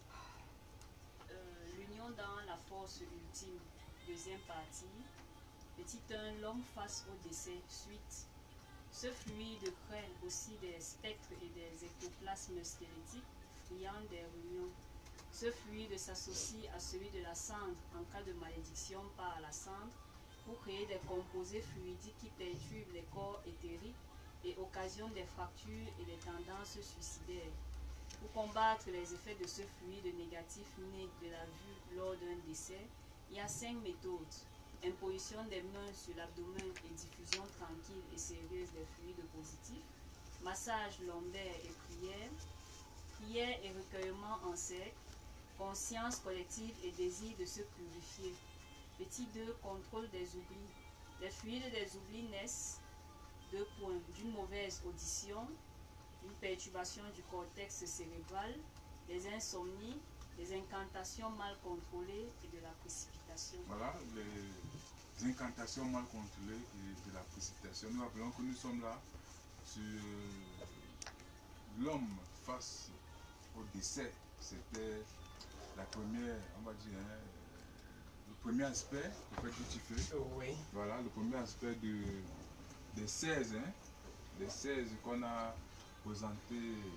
Euh, L'union dans la force ultime, deuxième partie. Petit un, l'homme face au décès, suite. Ce fluide crée aussi des spectres et des ectoplasmes squelettiques friands des réunions. Ce fluide s'associe à celui de la cendre en cas de malédiction par la cendre pour créer des composés fluidiques qui perturbent les corps éthériques et occasionnent des fractures et des tendances suicidaires. Pour combattre les effets de ce fluide négatif né de la vue lors d'un décès, il y a cinq méthodes. Imposition des mains sur l'abdomen et diffusion tranquille et sérieuse des fluides positifs, massage lombaire et prière, prière et recueillement en cercle, conscience collective et désir de se purifier. Petit deux, contrôle des oublis. Les fluides des oublis naissent, deux points, d'une mauvaise audition, une perturbation du cortex cérébral, des insomnies, des incantations mal contrôlées et de la précipitation. Voilà, les incantations mal contrôlées et de la précipitation. Nous rappelons que nous sommes là sur l'homme face au décès. C'était la première, on va dire, hein, le premier aspect, le fait que tu fais. Oui. Voilà, le premier aspect de, des seize, hein, des seize qu'on a présenté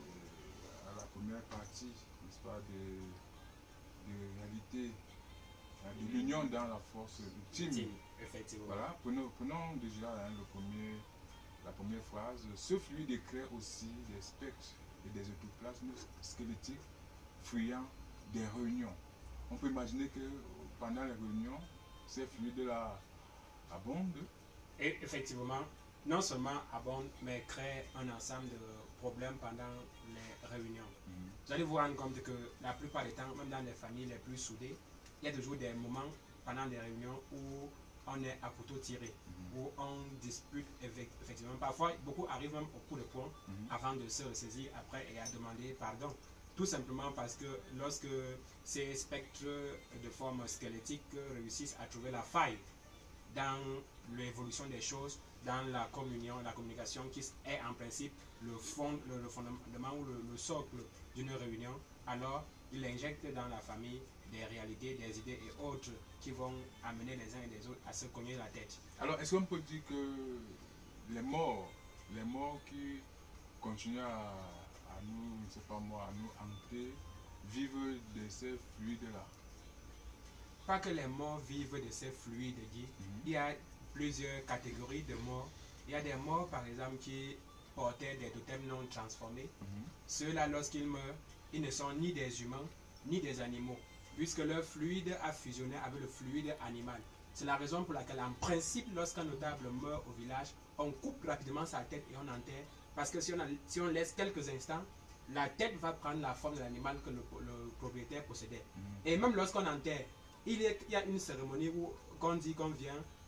à la première partie, n'est-ce pas, de, de réalité, de l'union dans la force ultime. Ultime, effectivement. Voilà, prenons, prenons déjà hein, le premier, la première phrase. Ce fluide éclaire aussi des spectres et des ectoplasmes squelettiques fuyant des réunions. On peut imaginer que pendant les réunions, ces fluides-là abondent. Et effectivement, non seulement abondent, mais créent un ensemble de problèmes pendant les réunions. Mhm. Vous allez vous rendre compte que la plupart des temps, même dans les familles les plus soudées, il y a toujours des moments pendant des réunions où on est à couteau tiré, Mhm. où on dispute effectivement. Parfois, beaucoup arrivent même au coup de poing Mhm. avant de se ressaisir après et à demander pardon. Tout simplement parce que lorsque ces spectres de forme squelettique réussissent à trouver la faille dans l'évolution des choses, dans la communion, la communication qui est en principe le, fond, le, le fondement ou le, le socle d'une réunion, alors il injecte dans la famille des réalités, des idées et autres qui vont amener les uns et les autres à se cogner la tête. Alors, est-ce qu'on peut dire que les morts, les morts qui continuent à, à nous, je ne sais pas moi, à nous hanter, vivent de ces fluides-là? Pas que les morts vivent de ces fluides, dit. Mhm. Il y a plusieurs catégories de morts. Il y a des morts, par exemple, qui portaient des totems non transformés. Mhm. Ceux-là, lorsqu'ils meurent, ils ne sont ni des humains, ni des animaux, puisque leur fluide a fusionné avec le fluide animal. C'est la raison pour laquelle, en principe, lorsqu'un notable meurt au village, on coupe rapidement sa tête et on enterre, parce que si on, a, si on laisse quelques instants, la tête va prendre la forme de l'animal que le, le propriétaire possédait. Mhm. Et même lorsqu'on enterre, il y a une cérémonie où on dit qu'on vient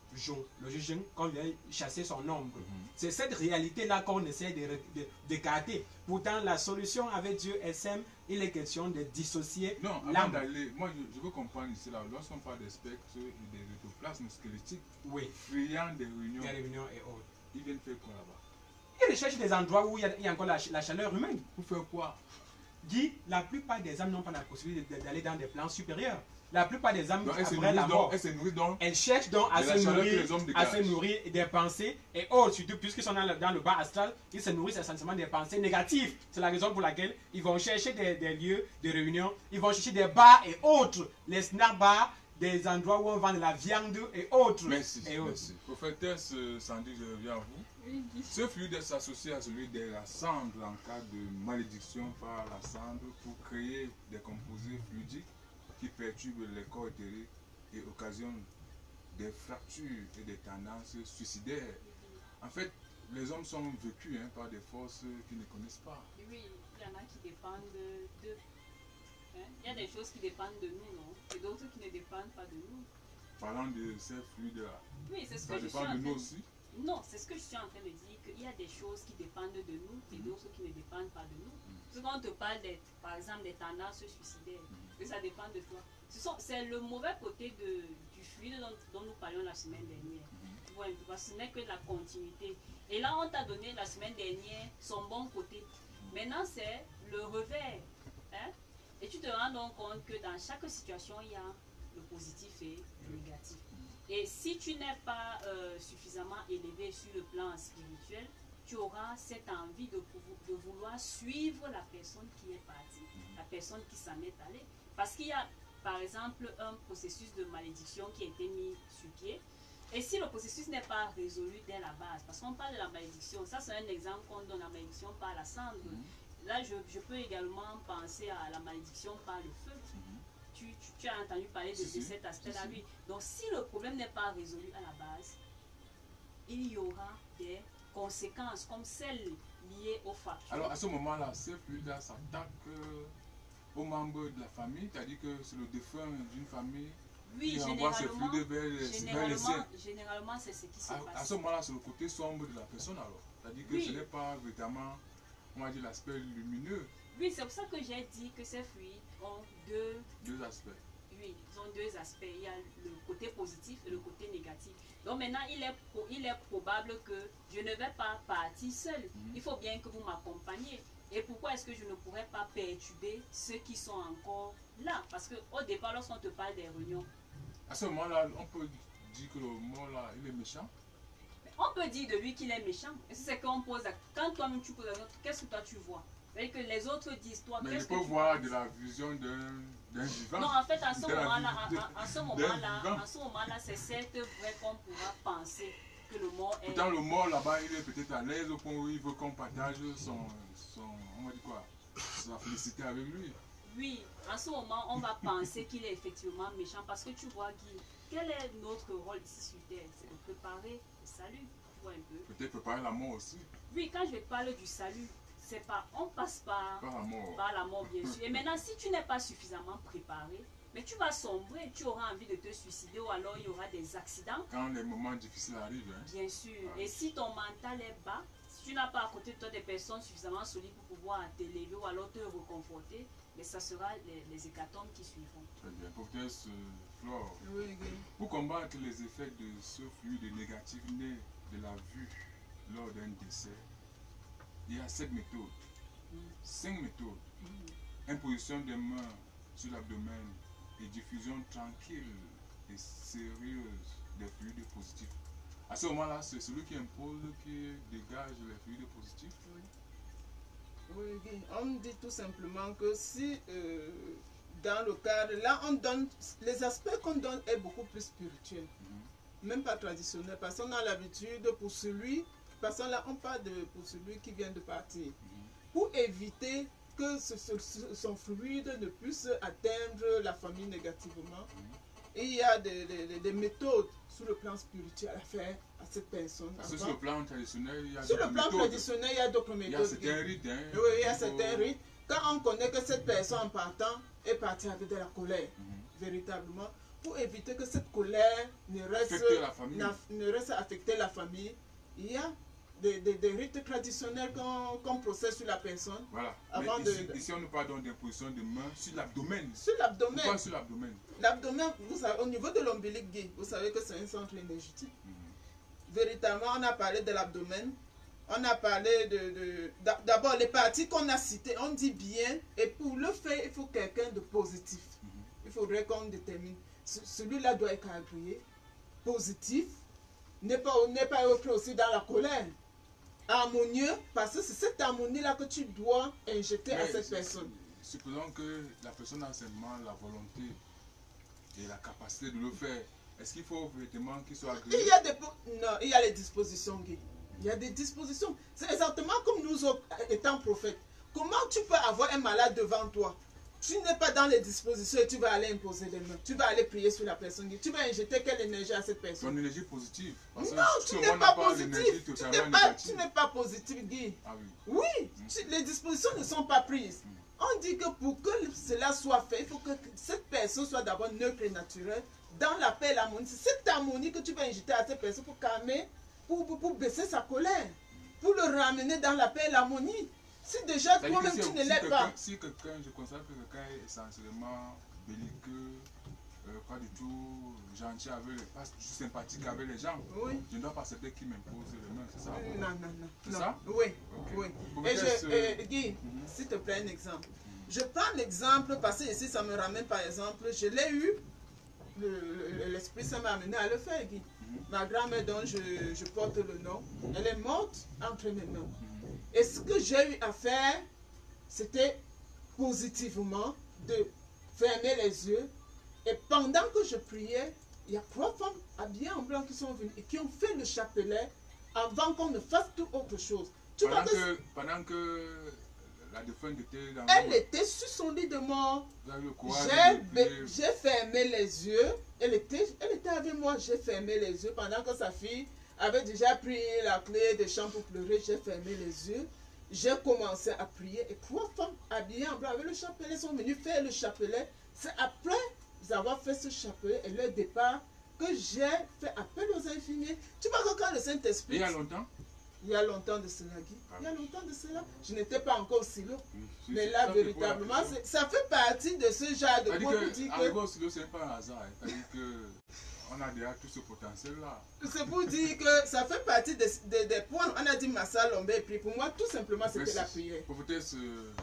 jour, le juge, qu'on vient chasser son ombre. Mhm. C'est cette réalité-là qu'on essaie de, de, de garder. Pourtant, la solution avec Dieu est simple. Il est question de dissocier Non, avant l'âme. d'aller, moi je, je veux comprendre ici, là, lorsqu'on parle des spectres et des ectoplasmes squelettiques, Oui, friands des réunions, des réunions et autres. ils viennent faire quoi là-bas? Il recherche des endroits où il y a, il y a encore la, la chaleur humaine. Pour faire quoi? Dit, la plupart des âmes n'ont pas la possibilité d'aller dans des plans supérieurs. La plupart des âmes, Donc, elles se après la nourrissent mort, donc, elles se nourrissent donc elles cherchent donc à de la se, chaleur que nourrir, les hommes à se dégagent. nourrir des pensées et autres, surtout puisqu'ils sont dans le, dans le bas astral, ils se nourrissent essentiellement des pensées négatives. C'est la raison pour laquelle ils vont chercher des, des lieux de réunion, ils vont chercher des bars et autres, les snack bars, des endroits où on vend de la viande et autres. Merci, et autres. merci. Prophétesse euh, Sandy, je reviens à vous. Oui, dis- Ce fluide s'associe à celui de la cendre en cas de malédiction par la cendre pour créer des composés fluidiques qui perturbent les corps éthériques et occasionnent des fractures et des tendances suicidaires. En fait, les hommes sont vécus hein, par des forces qu'ils ne connaissent pas. Oui, il y en a qui dépendent de d'eux. Hein? Il y a des choses qui dépendent de nous, non? Et d'autres qui ne dépendent pas de nous. Parlant de ces fluides-là, Oui, c'est ce ça que je suis en dépend train de de nous aussi. Non, c'est ce que je suis en train de dire, qu'il y a des choses qui dépendent de nous et Mhm. d'autres qui ne dépendent pas de nous. Mhm. Parce qu'on te parle, des, par exemple, des tendances suicidaires, que ça dépend de toi. Ce sont- C'est le mauvais côté de, du fluide dont, dont nous parlions la semaine dernière. Tu vois un peu, parce que ce n'est que de la continuité. Et là, on t'a donné la semaine dernière son bon côté. Maintenant, c'est le revers. Hein? Et tu te rends donc compte que dans chaque situation, il y a le positif et le négatif. Et si tu n'es pas euh, suffisamment élevé sur le plan spirituel, tu auras cette envie de, pouvo- de vouloir suivre la personne qui est partie, la personne qui s'en est allée. Parce qu'il y a, par exemple, un processus de malédiction qui a été mis sur pied. Et si le processus n'est pas résolu dès la base, parce qu'on parle de la malédiction, ça c'est un exemple qu'on donne, la malédiction par la cendre. Là, je, je peux également penser à la malédiction par le feu. Tu, tu- tu as entendu parler de, Si, de si. cet aspect-là, Si, si. oui. Donc, si le problème n'est pas résolu à la base, il y aura des conséquences comme celles liées aux factures. Alors à ce moment-là, ces fluides-là s'attaquent euh, aux membres de la famille, c'est-à-dire que c'est le défunt d'une famille oui, qui envoie ses généralement, fluides vers, les- vers les généralement, siens. généralement c'est ce qui se À, à passe. ce moment-là, c'est le côté sombre de la personne alors. C'est-à-dire que Oui. ce n'est pas véritablement, on va dire, l'aspect lumineux, Oui, c'est pour ça que j'ai dit que ces fluides ont deux, deux aspects. oui, ils ont deux aspects. Il y a le côté positif et le côté négatif. Donc maintenant, il est, pro- il est probable que je ne vais pas partir seul. Mhm. Il faut bien que vous m'accompagniez. Et pourquoi est-ce que je ne pourrais pas perturber ceux qui sont encore là? Parce qu'au départ, lorsqu'on te parle des réunions, À ce moment-là, on peut dire que le mort là, il est méchant. on peut dire de lui qu'il est méchant. Et c'est qu'on pose la... Quand toi-même tu poses la question, qu'est-ce que toi tu vois? C'est-à-dire que les autres disent, toi, Mais il qu'est-ce que peut tu voir penses? de la vision d'un d'un vivant. Non, en fait, à ce de la moment-là, vie- à- à- à ce d'un moment-là, vivant. à ce moment-là, c'est cette vraie qu'on pourra penser que le mort est... Pourtant, le mort là-bas, il est peut-être à l'aise au point où il veut qu'on partage son, son, on va dire quoi, sa félicité avec lui. Oui, à ce moment, on va penser qu'il est effectivement méchant parce que tu vois, Guy, quel est notre rôle ici sur Terre? C'est de préparer le salut, tu vois un peu. Peut-être préparer la mort aussi. Oui, quand je parle du salut, c'est pas, on passe par, Pas la mort. par la mort, bien sûr. Et maintenant, si tu n'es pas suffisamment préparé, mais tu vas sombrer, tu auras envie de te suicider ou alors il y aura des accidents, Quand les moments difficiles arrivent. Hein. bien sûr. Et si ton mental est bas, si tu n'as pas à côté de toi des personnes suffisamment solides pour pouvoir t'élever ou alors te reconforter, mais ça sera les, les hécatombes qui suivront. Très bien. Prophétesse euh, Flore, Oui, Guy. pour combattre les effets de ce fluide négatif né de la vue lors d'un décès, il y a sept méthodes. Mm. Cinq méthodes. Mm. Imposition des mains sur l'abdomen et diffusion tranquille et sérieuse des fluides positifs. À ce moment-là, c'est celui qui impose qui dégage les fluides positifs. Oui, Guy. On dit tout simplement que si euh, dans le cadre, là on donne, les aspects qu'on donne est beaucoup plus spirituel, Mhm. même pas traditionnel, parce qu'on a l'habitude pour celui, parce que là on parle de, pour celui qui vient de partir, Mhm. pour éviter que ce- ce- ce- son fluide ne puisse atteindre la famille négativement. Et il y a des, des- des méthodes sur le plan spirituel à faire à cette personne. Parce que avant. sur le plan traditionnel, il y a Sur le d'autres plan méthodes. traditionnel, il y a d'autres Il y a méthodes. certains rites. Hein. Oui, il y a Il faut- certains rites. Quand on connaît que cette personne en partant est partie avec de la colère, Mhm. véritablement, pour éviter que cette colère ne reste, Affecter la famille. n'a- ne reste à affecter la famille, il y a des, des, des rites traditionnels qu'on qu'on procède sur la personne. Voilà. Avant Mais de- ici, ici, on nous parle donc d'imposition de main sur l'abdomen. Sur l'abdomen, Pourquoi sur l'abdomen? l'abdomen, vous savez, au niveau de l'ombilic gay, vous savez que c'est un centre énergétique. Mhm. Véritablement, on a parlé de l'abdomen, on a parlé de... de- d'a- D'abord, les parties qu'on a citées, on dit bien, et pour le faire, il faut quelqu'un de positif. Mhm. Il faudrait qu'on détermine. Ce- Celui-là doit être agréé, positif, n'est pas, n'est pas autre aussi dans la colère. Harmonieux, parce que c'est cette harmonie-là que tu dois injecter à Mais cette c'est- personne. Supposons que la personne a seulement la volonté et la capacité de le faire. Est-ce qu'il faut véritablement qu'il soit agréé? Il y a des po- non, il y a les dispositions gays. Il y a des dispositions. C'est exactement comme nous autres, étant prophètes. Comment tu peux avoir un malade devant toi? Tu n'es pas dans les dispositions et tu vas aller imposer les mains. Tu vas aller prier sur la personne. Tu vas injecter quelle énergie à cette personne? Son énergie positive. Parce que Non, si tu on n'es n'a pas pas l'énergie positif. Tu totalement n'es pas, négative. tu n'es pas positif, Guy. Ah oui. Oui, tu- les dispositions ne sont pas prises. On dit que pour que cela soit fait, il faut que cette personne soit d'abord neutre et naturelle, dans la paix et l'harmonie. C'est cette harmonie que tu vas injecter à cette personne pour calmer, pour, pour, pour baisser sa colère, pour le ramener dans la paix et l'harmonie. Si déjà C'est-à-dire que toi-même si- tu ne si l'es quelqu'un- pas, Si quelqu'un, je constate que quelqu'un est essentiellement belliqueux, euh, pas du tout gentil avec les, pas du tout sympathique avec les gens, oui. je ne dois pas accepter qu'il m'impose les mains, c'est ça? Non, non, non. C'est non. ça? Oui, Ok. oui. Pour Et me je, faire ce- euh, Guy, Mhm. s'il te plaît, un exemple. Je prends l'exemple parce que ici, ça me ramène par exemple, je l'ai eu, le- le- l'Esprit Saint m'a amené à le faire, Guy. Mhm. Ma grand-mère dont je, je porte le nom, elle est morte entre mes mains. Mhm. Et ce que j'ai eu à faire, c'était positivement de fermer les yeux. Et pendant que je priais, il y a trois femmes habillées en blanc qui sont venues et qui ont fait le chapelet avant qu'on ne fasse toute autre chose. Tu vois Pendant que que, pendant que la défunte était dans elle le était sur son lit de mort. vous avez le courage J'ai de ba- prier. j'ai fermé les yeux. Elle était, elle était avec moi. J'ai fermé les yeux pendant que sa fille avait déjà pris la clé des chambres pour pleurer. J'ai fermé les yeux. J'ai commencé à prier. Et trois femmes habillées en blanc avec le chapelet sont venues faire le chapelet. C'est après avoir fait ce chapelet et leur départ que j'ai fait appel aux infirmiers. Tu vois que quand le Et Saint-Esprit... il y a longtemps? Il y a longtemps de cela, Guy. Il y a longtemps de cela. Je n'étais pas encore aussi lourd. Oui, c'est- Mais c'est là, ça qui est véritablement, pour la question. c'est- ça fait partie de ce genre de C'est-à-dire point pour dire que, que... arriver au silo, c'est pas un hasard. hein. C'est-à-dire que on a déjà tout ce potentiel-là. C'est pour dire que ça fait partie des, des, des points. On a dit Massa Lombe et puis pour moi, tout simplement, c'était la prière. Prophétesse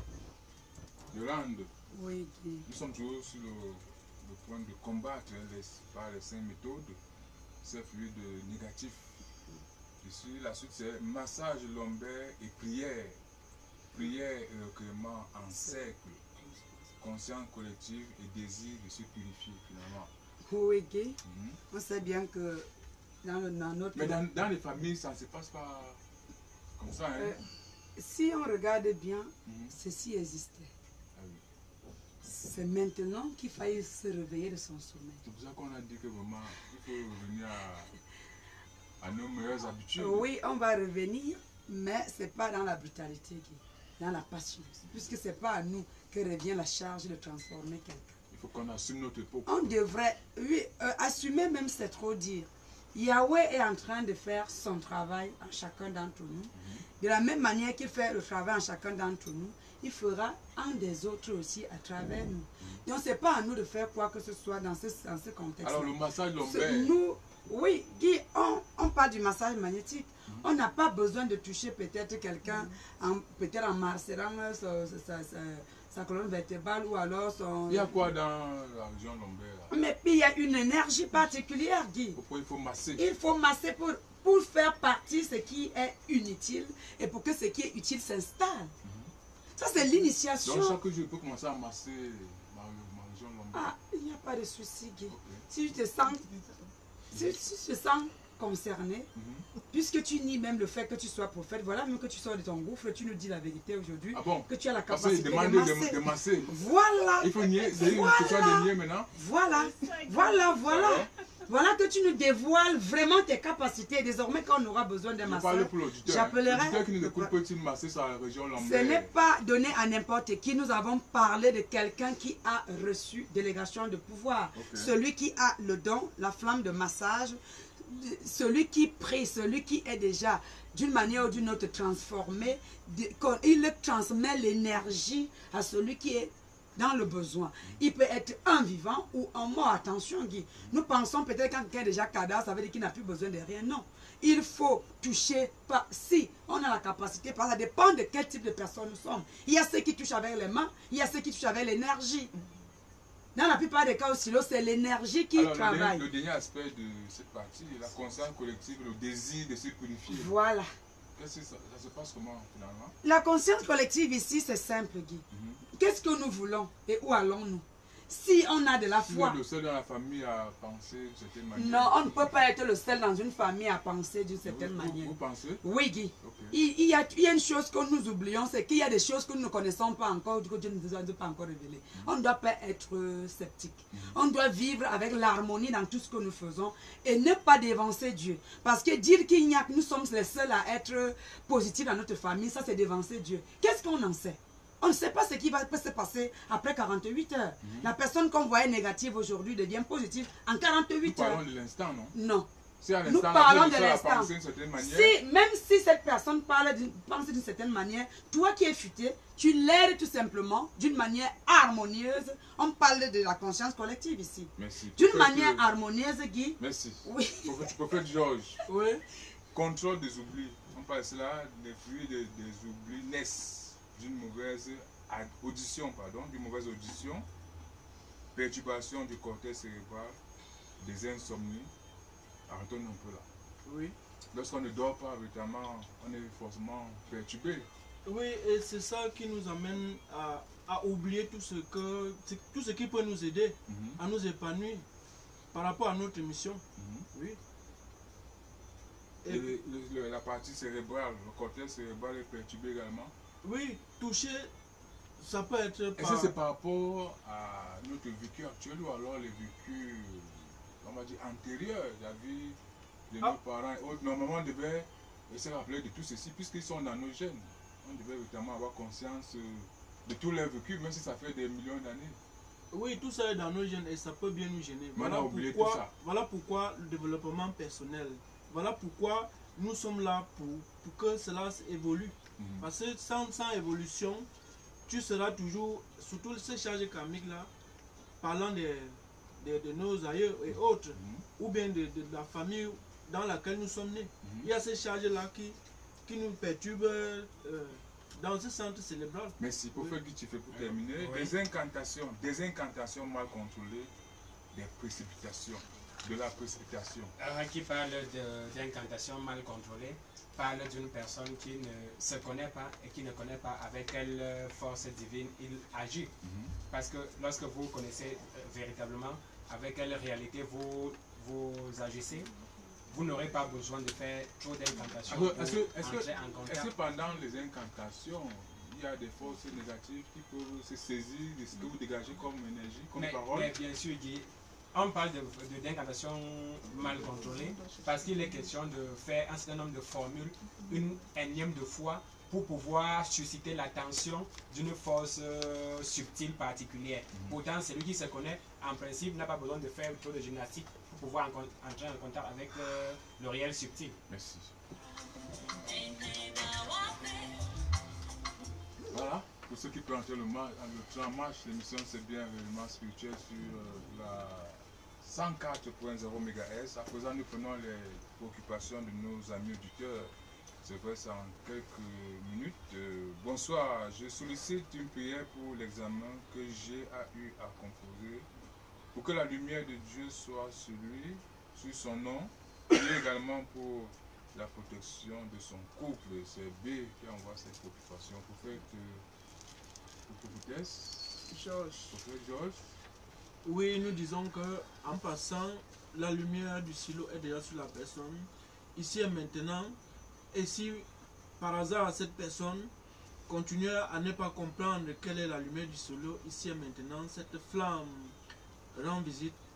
Yolande, Oui, Guy. nous sommes toujours sur le, le point de combattre les, par les cinq méthodes ces fluides négatifs. Ici, la suite, c'est massage lombaire et prière. Prière et recueillement en cercle. Conscience collective et désir de se purifier finalement. Oui, Guy. Mhm. On sait bien que dans, le, dans notre... Mais dans, dans les familles, ça ne se passe pas comme ça. Hein? Euh, si on regarde bien, Mhm. ceci existait. Ah oui. C'est maintenant qu'il faille se réveiller de son sommeil. C'est pour ça qu'on a dit que vraiment, il faut revenir à, à nos meilleures habitudes. Oui, on va revenir, mais ce n'est pas dans la brutalité, Guy, dans la patience. Puisque ce n'est pas à nous que revient la charge de transformer quelqu'un. Il faut qu'on assume notre époque. On devrait, oui, euh, assumer même, c'est trop dire. Yahweh est en train de faire son travail en chacun d'entre nous. De la même manière qu'il fait le travail en chacun d'entre nous, il fera un des autres aussi à travers nous. Donc, ce n'est pas à nous de faire quoi que ce soit dans ce, dans ce contexte. Alors, le massage Ce- lombaire, Nous, oui, Guy, on, on parle du massage magnétique. On n'a pas besoin de toucher peut-être quelqu'un, en, peut-être en marcerant sa, sa, sa, sa colonne vertébrale ou alors son... il y a quoi dans la région lombaire là? Mais puis il y a une énergie particulière, Guy. Pourquoi il faut masser? Il faut masser pour, pour faire partie ce qui est inutile et pour que ce qui est utile s'installe. Ça, c'est l'initiation. Donc, chaque jour, il faut commencer à masser ma, ma région lombaire. Ah, il n'y a pas de souci, Guy. Ok. Si tu te sens, si, si tu te sens concerné, Mhm. puisque tu nies même le fait que tu sois prophète, voilà même que tu sors de ton gouffre, tu nous dis la vérité aujourd'hui, Ah bon? que tu as la Parce qu'il capacité demande de de, masser. de masser. Voilà, Il faut nier, c'est une Voilà. question de nier maintenant. voilà, voilà, voilà. Voilà que tu nous dévoiles vraiment tes capacités. Désormais, quand on aura besoin d'un Je masseur, parle pour l'auditeur. j'appellerai. L'auditeur qui nous écoute peut-il masser sa région Ce lombaire? n'est pas donné à n'importe qui. Nous avons parlé de quelqu'un qui a reçu délégation de pouvoir. Ok. Celui qui a le don, la flamme de massage, celui qui prie, celui qui est déjà d'une manière ou d'une autre transformé, de- quand il transmet l'énergie à celui qui est dans le besoin. Il peut être un vivant ou un mort. Attention, Guy. Nous pensons peut-être quand quelqu'un est déjà cadavre, ça veut dire qu'il n'a plus besoin de rien. Non. Il faut toucher par si on a la capacité, parce que ça dépend de quel type de personne nous sommes. Il y a ceux qui touchent avec les mains, il y a ceux qui touchent avec l'énergie. Dans la plupart des cas au silo, c'est l'énergie qui Alors, le travaille. dernier, le dernier aspect de cette partie, la conscience collective, le désir de se purifier. Voilà. Qu'est-ce que ça, ça se passe comment finalement? La conscience collective ici, c'est simple, Guy. Mhm. Qu'est-ce que nous voulons et où allons-nous? Si on a de la Si vous foi, êtes le seul dans la famille à penser d'une certaine manière. non, on ne peut pas être le seul dans une famille à penser d'une Vous- certaine vous, manière. Vous pensez? Oui, Guy. Ok. Il, il y a, il y a une chose que nous oublions, c'est qu'il y a des choses que nous ne connaissons pas encore, que Dieu ne nous a pas encore révélées. On ne doit pas être euh, sceptique. On doit vivre avec l'harmonie dans tout ce que nous faisons et ne pas dévancer Dieu. Parce que dire qu'il n'y a que nous sommes les seuls à être positifs dans notre famille, ça c'est dévancer Dieu. Qu'est-ce qu'on en sait? On ne sait pas ce qui va peut se passer après quarante-huit heures. La personne qu'on voyait négative aujourd'hui devient positive en Nous quarante-huit heures. parlons de l'instant, non? Non. Si à Nous l'instant, parlons la de personne a l'instant. pensé d'une certaine manière, Si, même si cette personne parle d'une- pense d'une certaine manière, toi qui es futé, tu l'aides tout simplement d'une manière harmonieuse. On parle de la conscience collective ici. merci. D'une Prophète, manière euh, harmonieuse, Guy. Merci. Oui. Prophète, prophète Georges, Oui. contrôle des oublis. On parle de cela, les fruits des, des oublis naissent d'une mauvaise ad- audition, pardon, d'une mauvaise audition, perturbation du cortex cérébral, des insomnies. Arrêtons un peu là. Oui. Lorsqu'on ne dort pas, évidemment, on est forcément perturbé. Oui, et c'est ça qui nous amène à, à oublier tout ce, que, tout ce qui peut nous aider Mhm, à nous épanouir par rapport à notre mission. mhm. Oui. Et Et, le- le- la partie cérébrale, le cortex cérébral est perturbé également. oui, toucher, ça peut être Est-ce par... que c'est par rapport à notre vécu actuel ou alors les vécus, on va dire, antérieurs, la vie de Ah. nos parents et autres? Normalement, on devait se rappeler de tout ceci puisqu'ils sont dans nos gènes. On devait évidemment avoir conscience euh, de tous les vécus, même si ça fait des millions d'années. Oui, tout ça est dans nos gènes et ça peut bien nous gêner. Mais on a Voilà oublié tout pourquoi, ça. voilà pourquoi le développement personnel, voilà pourquoi nous sommes là pour, pour que cela évolue. Mhm. Parce que sans, sans évolution, tu seras toujours, surtout ces charges karmiques-là, parlant de, de, de nos aïeux et autres, Mhm. ou bien de, de la famille dans laquelle nous sommes nés. Mhm. Il y a ces charges-là qui, qui nous perturbent euh, dans ce centre cérébral. Merci. Prophète Guy, tu fais pour terminer. Oui. Des incantations, des incantations mal contrôlées, des précipitations, de la précipitation. Alors, qui parle de- d'incantation mal contrôlée, parle d'une personne qui ne se connaît pas et qui ne connaît pas avec quelle euh, force divine il agit. Mhm. Parce que lorsque vous connaissez euh, véritablement avec quelle réalité vous, vous agissez, vous n'aurez pas besoin de faire trop d'incantations Alors, pour Est-ce que, est-ce que- entrer en est-ce que contact. pendant les incantations, il y a des forces négatives qui peuvent se saisir de ce que vous dégagez comme énergie, comme Mais, parole? mais bien sûr, Guy, on parle de, de- d'incantation mal contrôlée parce qu'il est question de faire un certain nombre de formules, une énième de fois, pour pouvoir susciter l'attention d'une force euh, subtile particulière. Mhm. Pourtant, celui qui se connaît, en principe, n'a pas besoin de faire trop de gymnastique pour pouvoir en- entrer en contact avec euh, le réel subtil. Merci. Voilà, pour ceux qui peuvent entrer le, ma- le train en marche, l'émission c'est bien réellement spirituel sur euh, la cent quatre point zéro mégahertz. À présent, nous prenons les préoccupations de nos amis auditeurs. C'est vrai, c'est en quelques minutes. Euh, bonsoir, je sollicite une prière pour l'examen que j'ai à eu à composer, pour que la lumière de Dieu soit sur lui, sur son nom, et également pour la protection de son couple. C'est B qui envoie ses préoccupations. Prophète, euh, prophétesse, Georges. prophète Georges. Oui, nous disons que en passant, la lumière du silo est déjà sur la personne, ici et maintenant. Et si par hasard cette personne continue à ne pas comprendre quelle est la lumière du silo, ici et maintenant, cette flamme rend visite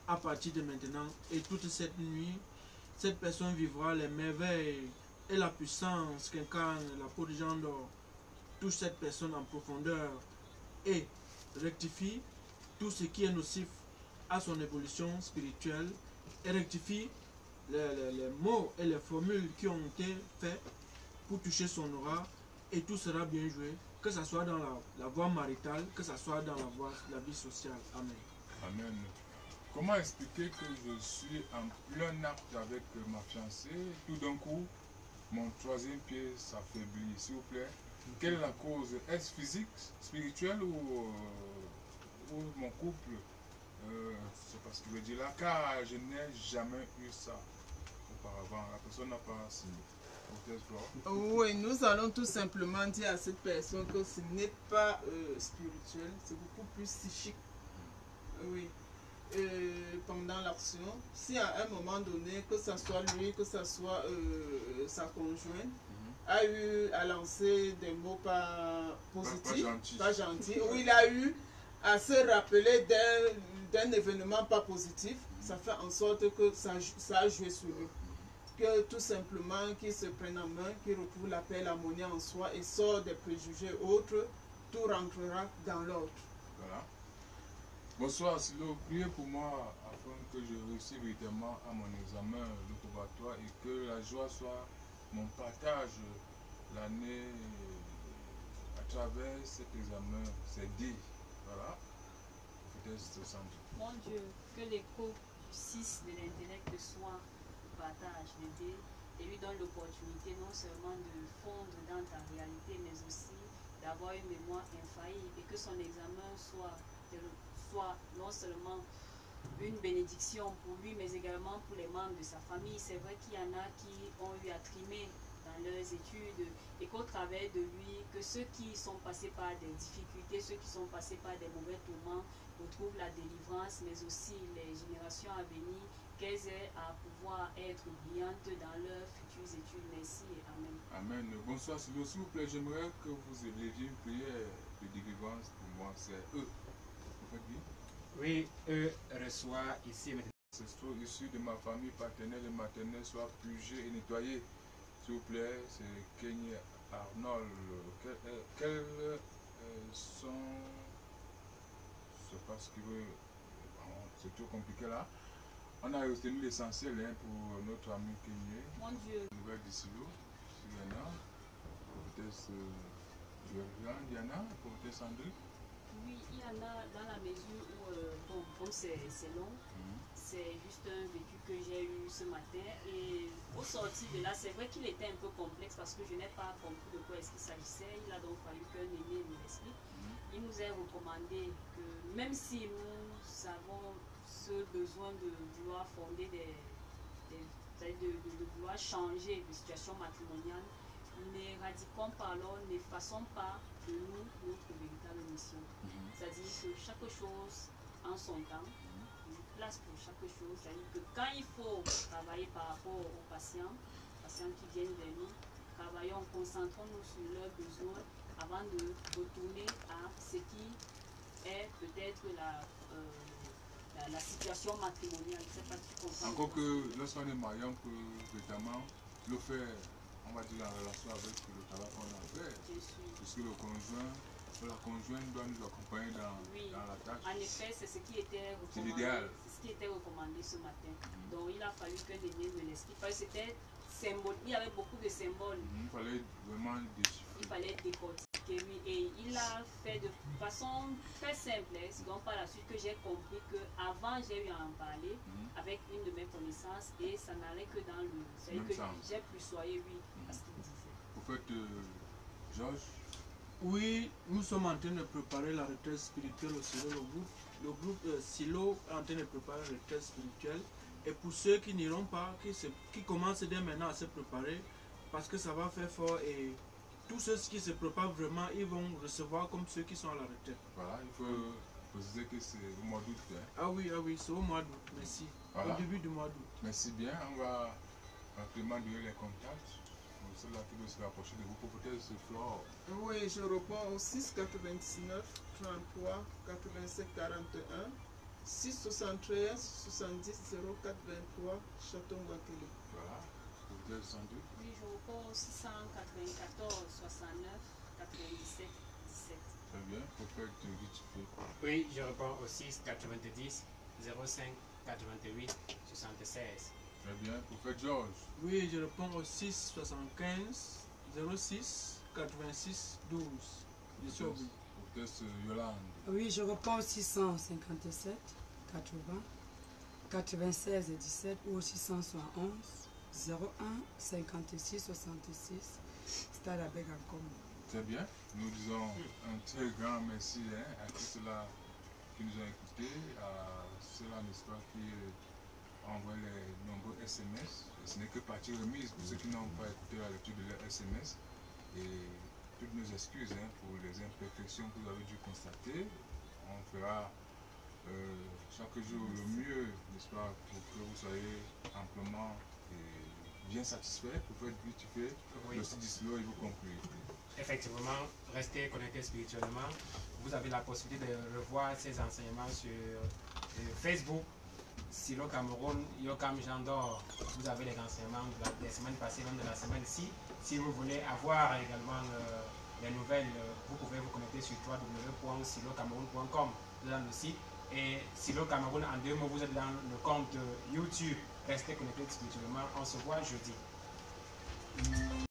à partir de maintenant et toute cette nuit, cette personne vivra les merveilles et la puissance qu'incarne la peau de Jean d'or. Touche cette personne en profondeur et rectifie tout ce qui est nocif à son évolution spirituelle et rectifie les, les, les mots et les formules qui ont été faits pour toucher son aura et tout sera bien joué, que ce soit dans la, la voie maritale, que ce soit dans la voie la vie sociale. Amen. Amen. Comment expliquer que je suis en plein acte avec ma fiancée, tout d'un coup, mon troisième pied s'affaiblit, s'il vous plaît? Quelle est la cause? Est-ce physique, spirituelle ou, euh, ou mon couple euh, c'est pas ce qu'il veut dire là, car je n'ai jamais eu ça auparavant. La personne n'a pas signé. Oui, nous allons tout simplement dire à cette personne que ce n'est pas euh, spirituel, c'est beaucoup plus psychique. Oui. Euh, pendant l'action, si à un moment donné, que ce soit lui, que ce soit euh, sa conjointe, mm-hmm. a eu à lancer des mots pas positifs, pas, pas gentils, pas gentils où il a eu à se rappeler d'un événement pas positif, mm-hmm. ça fait en sorte que ça, ça a joué sur lui. Que tout simplement qu'il se prenne en main, qu'il retrouve la paix, l'harmonie en soi et sort des préjugés autres, tout rentrera dans l'ordre. Voilà. Bonsoir, Silo, priez pour moi afin que je réussisse véritablement à mon examen, le probatoire, et que la joie soit mon partage l'année à travers cet examen, c'est dit. Voilà. Mon Dieu, que l'écho six de l'intellect soit partage de Dieu et lui donne l'opportunité non seulement de fondre dans ta réalité, mais aussi d'avoir une mémoire infaillible et que son examen soit, soit non seulement une bénédiction pour lui, mais également pour les membres de sa famille. C'est vrai qu'il y en a qui ont eu à trimer dans leurs études et qu'au travers de lui, que ceux qui sont passés par des difficultés, ceux qui sont passés par des mauvais tourments, retrouvent la délivrance, mais aussi les générations à venir, qu'elles aient à pouvoir être brillantes dans leurs futures études. Merci et Amen. Amen. Bonsoir, s'il vous plaît, j'aimerais que vous éleviez une prière de délivrance pour moi. C'est eux. Vous faites bien? Oui, eux reçoivent ici maintenant. Ancestros issus de ma famille paternelle et maternelle soient purgés et nettoyés. S'il vous plaît, c'est Kenny Arnold. Quels quel, euh, sont. Je ne sais pas ce qu'il veut. C'est trop compliqué là. On a retenu l'essentiel hein, pour notre ami Kenny. Mon Dieu. Nouvelle d'ici là. Diana. Prophétesse Joël, Diana, prophétesse André. Oui, il y en a dans la mesure où, euh, bon, comme c'est long, mm-hmm. c'est juste un vécu que j'ai eu ce matin. Et au sortir de là, c'est vrai qu'il était un peu complexe parce que je n'ai pas compris de quoi est-ce qu'il s'agissait. Il a donc fallu qu'un aîné nous l'explique. Mm-hmm. Il nous a recommandé que même si nous avons ce besoin de vouloir fonder des, des de, de, de vouloir changer de situation matrimoniale, n'éradiquons pas alors, n'effaçons pas de nous notre véritable mission. Mm-hmm. C'est-à-dire que chaque chose en son temps, mm-hmm. une place pour chaque chose. C'est-à-dire que quand il faut travailler par rapport aux patients, patients qui viennent vers nous, travaillons, concentrons-nous sur leurs besoins avant de retourner à ce qui est peut-être la, euh, la, la situation matrimoniale. Je ne sais pas si tu comprends. Encore que lorsqu'on est marié, on peut évidemment le faire, on va dire, en relation avec le travail qu'on a fait. Puisque le conjoint, la conjointe doit nous accompagner dans, oui, dans la tâche. En effet, c'est ce qui était recommandé. C'est l'idéal. C'est ce qui était recommandé ce matin. Mm-hmm. Donc il a fallu qu'un aîné me l'explique. Parce que c'était symbole. Il y avait beaucoup de symboles. Mm-hmm. Il fallait vraiment déchiffrer. Il fallait décortiquer, oui. Et il a fait de façon très simple. C'est donc par la suite que j'ai compris qu'avant j'ai eu à en parler mm-hmm. avec une de mes connaissances et ça n'allait que dans le. C'est-à-dire que j'ai pu soyer, oui, mm-hmm. à ce qu'il disait. Au fait, euh, Georges. Oui, nous sommes en train de préparer la retraite spirituelle au Silo. Le groupe, le groupe euh, Silo est en train de préparer la retraite spirituelle. Et pour ceux qui n'iront pas, qui, se, qui commencent dès maintenant à se préparer, parce que ça va faire fort et tous ceux qui se préparent vraiment, ils vont recevoir comme ceux qui sont à la retraite. Voilà, il faut préciser que c'est au mois d'août. Hein. Ah oui, ah oui, c'est au mois d'août, merci. Voilà. Au début du mois d'août. Merci bien, on va rapidement donner les contacts. Ceux-là qui veulent se rapprocher de vous, peut-être ce Flore. Oui, je réponds au six quatre-vingt-dix-neuf trente-trois quatre-vingt-sept quarante et un. six soixante-treize soixante-dix zéro quatre vingt-trois Château-Wakele. Voilà. Pour deux cent deux. Oui, je reprends au six cent quatre-vingt-quatorze soixante-neuf quatre-vingt-dix-sept dix-sept. Très bien. Prophète Richifé. Oui, je réponds au six quatre-vingt-dix zéro cinq quatre-vingt-huit soixante-seize. Très bien. Prophète Georges. Oui, je réponds au six soixante-quinze zéro six quatre-vingt-six douze. Je suis au but. Prophète Yolande. Oui, je reprends au six cent cinquante-sept quatre-vingts quatre-vingt-seize dix-sept ou au six cent onze zéro un cinquante-six soixante-six. Stade à Begacom. Très bien. Nous disons un très grand merci hein, à tous ceux-là qui nous ont écoutés, à ceux-là, n'est-ce pas, qui euh, envoient les nombreux S M S. Et ce n'est que partie remise pour ceux qui n'ont pas écouté la lecture de leur S M S. Et toutes nos excuses hein, pour les imperfections que vous avez dû constater. On fera euh, chaque jour le mieux, n'est-ce pas, pour que vous soyez amplement et bien satisfait. Pour faire tu fais Oui. le site du Silo et vos compléter. Effectivement, restez connectés spirituellement. Vous avez la possibilité de revoir ces enseignements sur euh, Facebook, Silo Cameroun, Yokam Jandor. Vous avez les enseignements de la, des semaines passées, même de la semaine-ci. Si vous voulez avoir également euh, les nouvelles, euh, vous pouvez vous connecter sur w w w point silo cameroun point com dans le site. Et Silo Cameroun, en deux mots, vous êtes dans le compte YouTube. Restez connectés spirituellement. On se voit jeudi.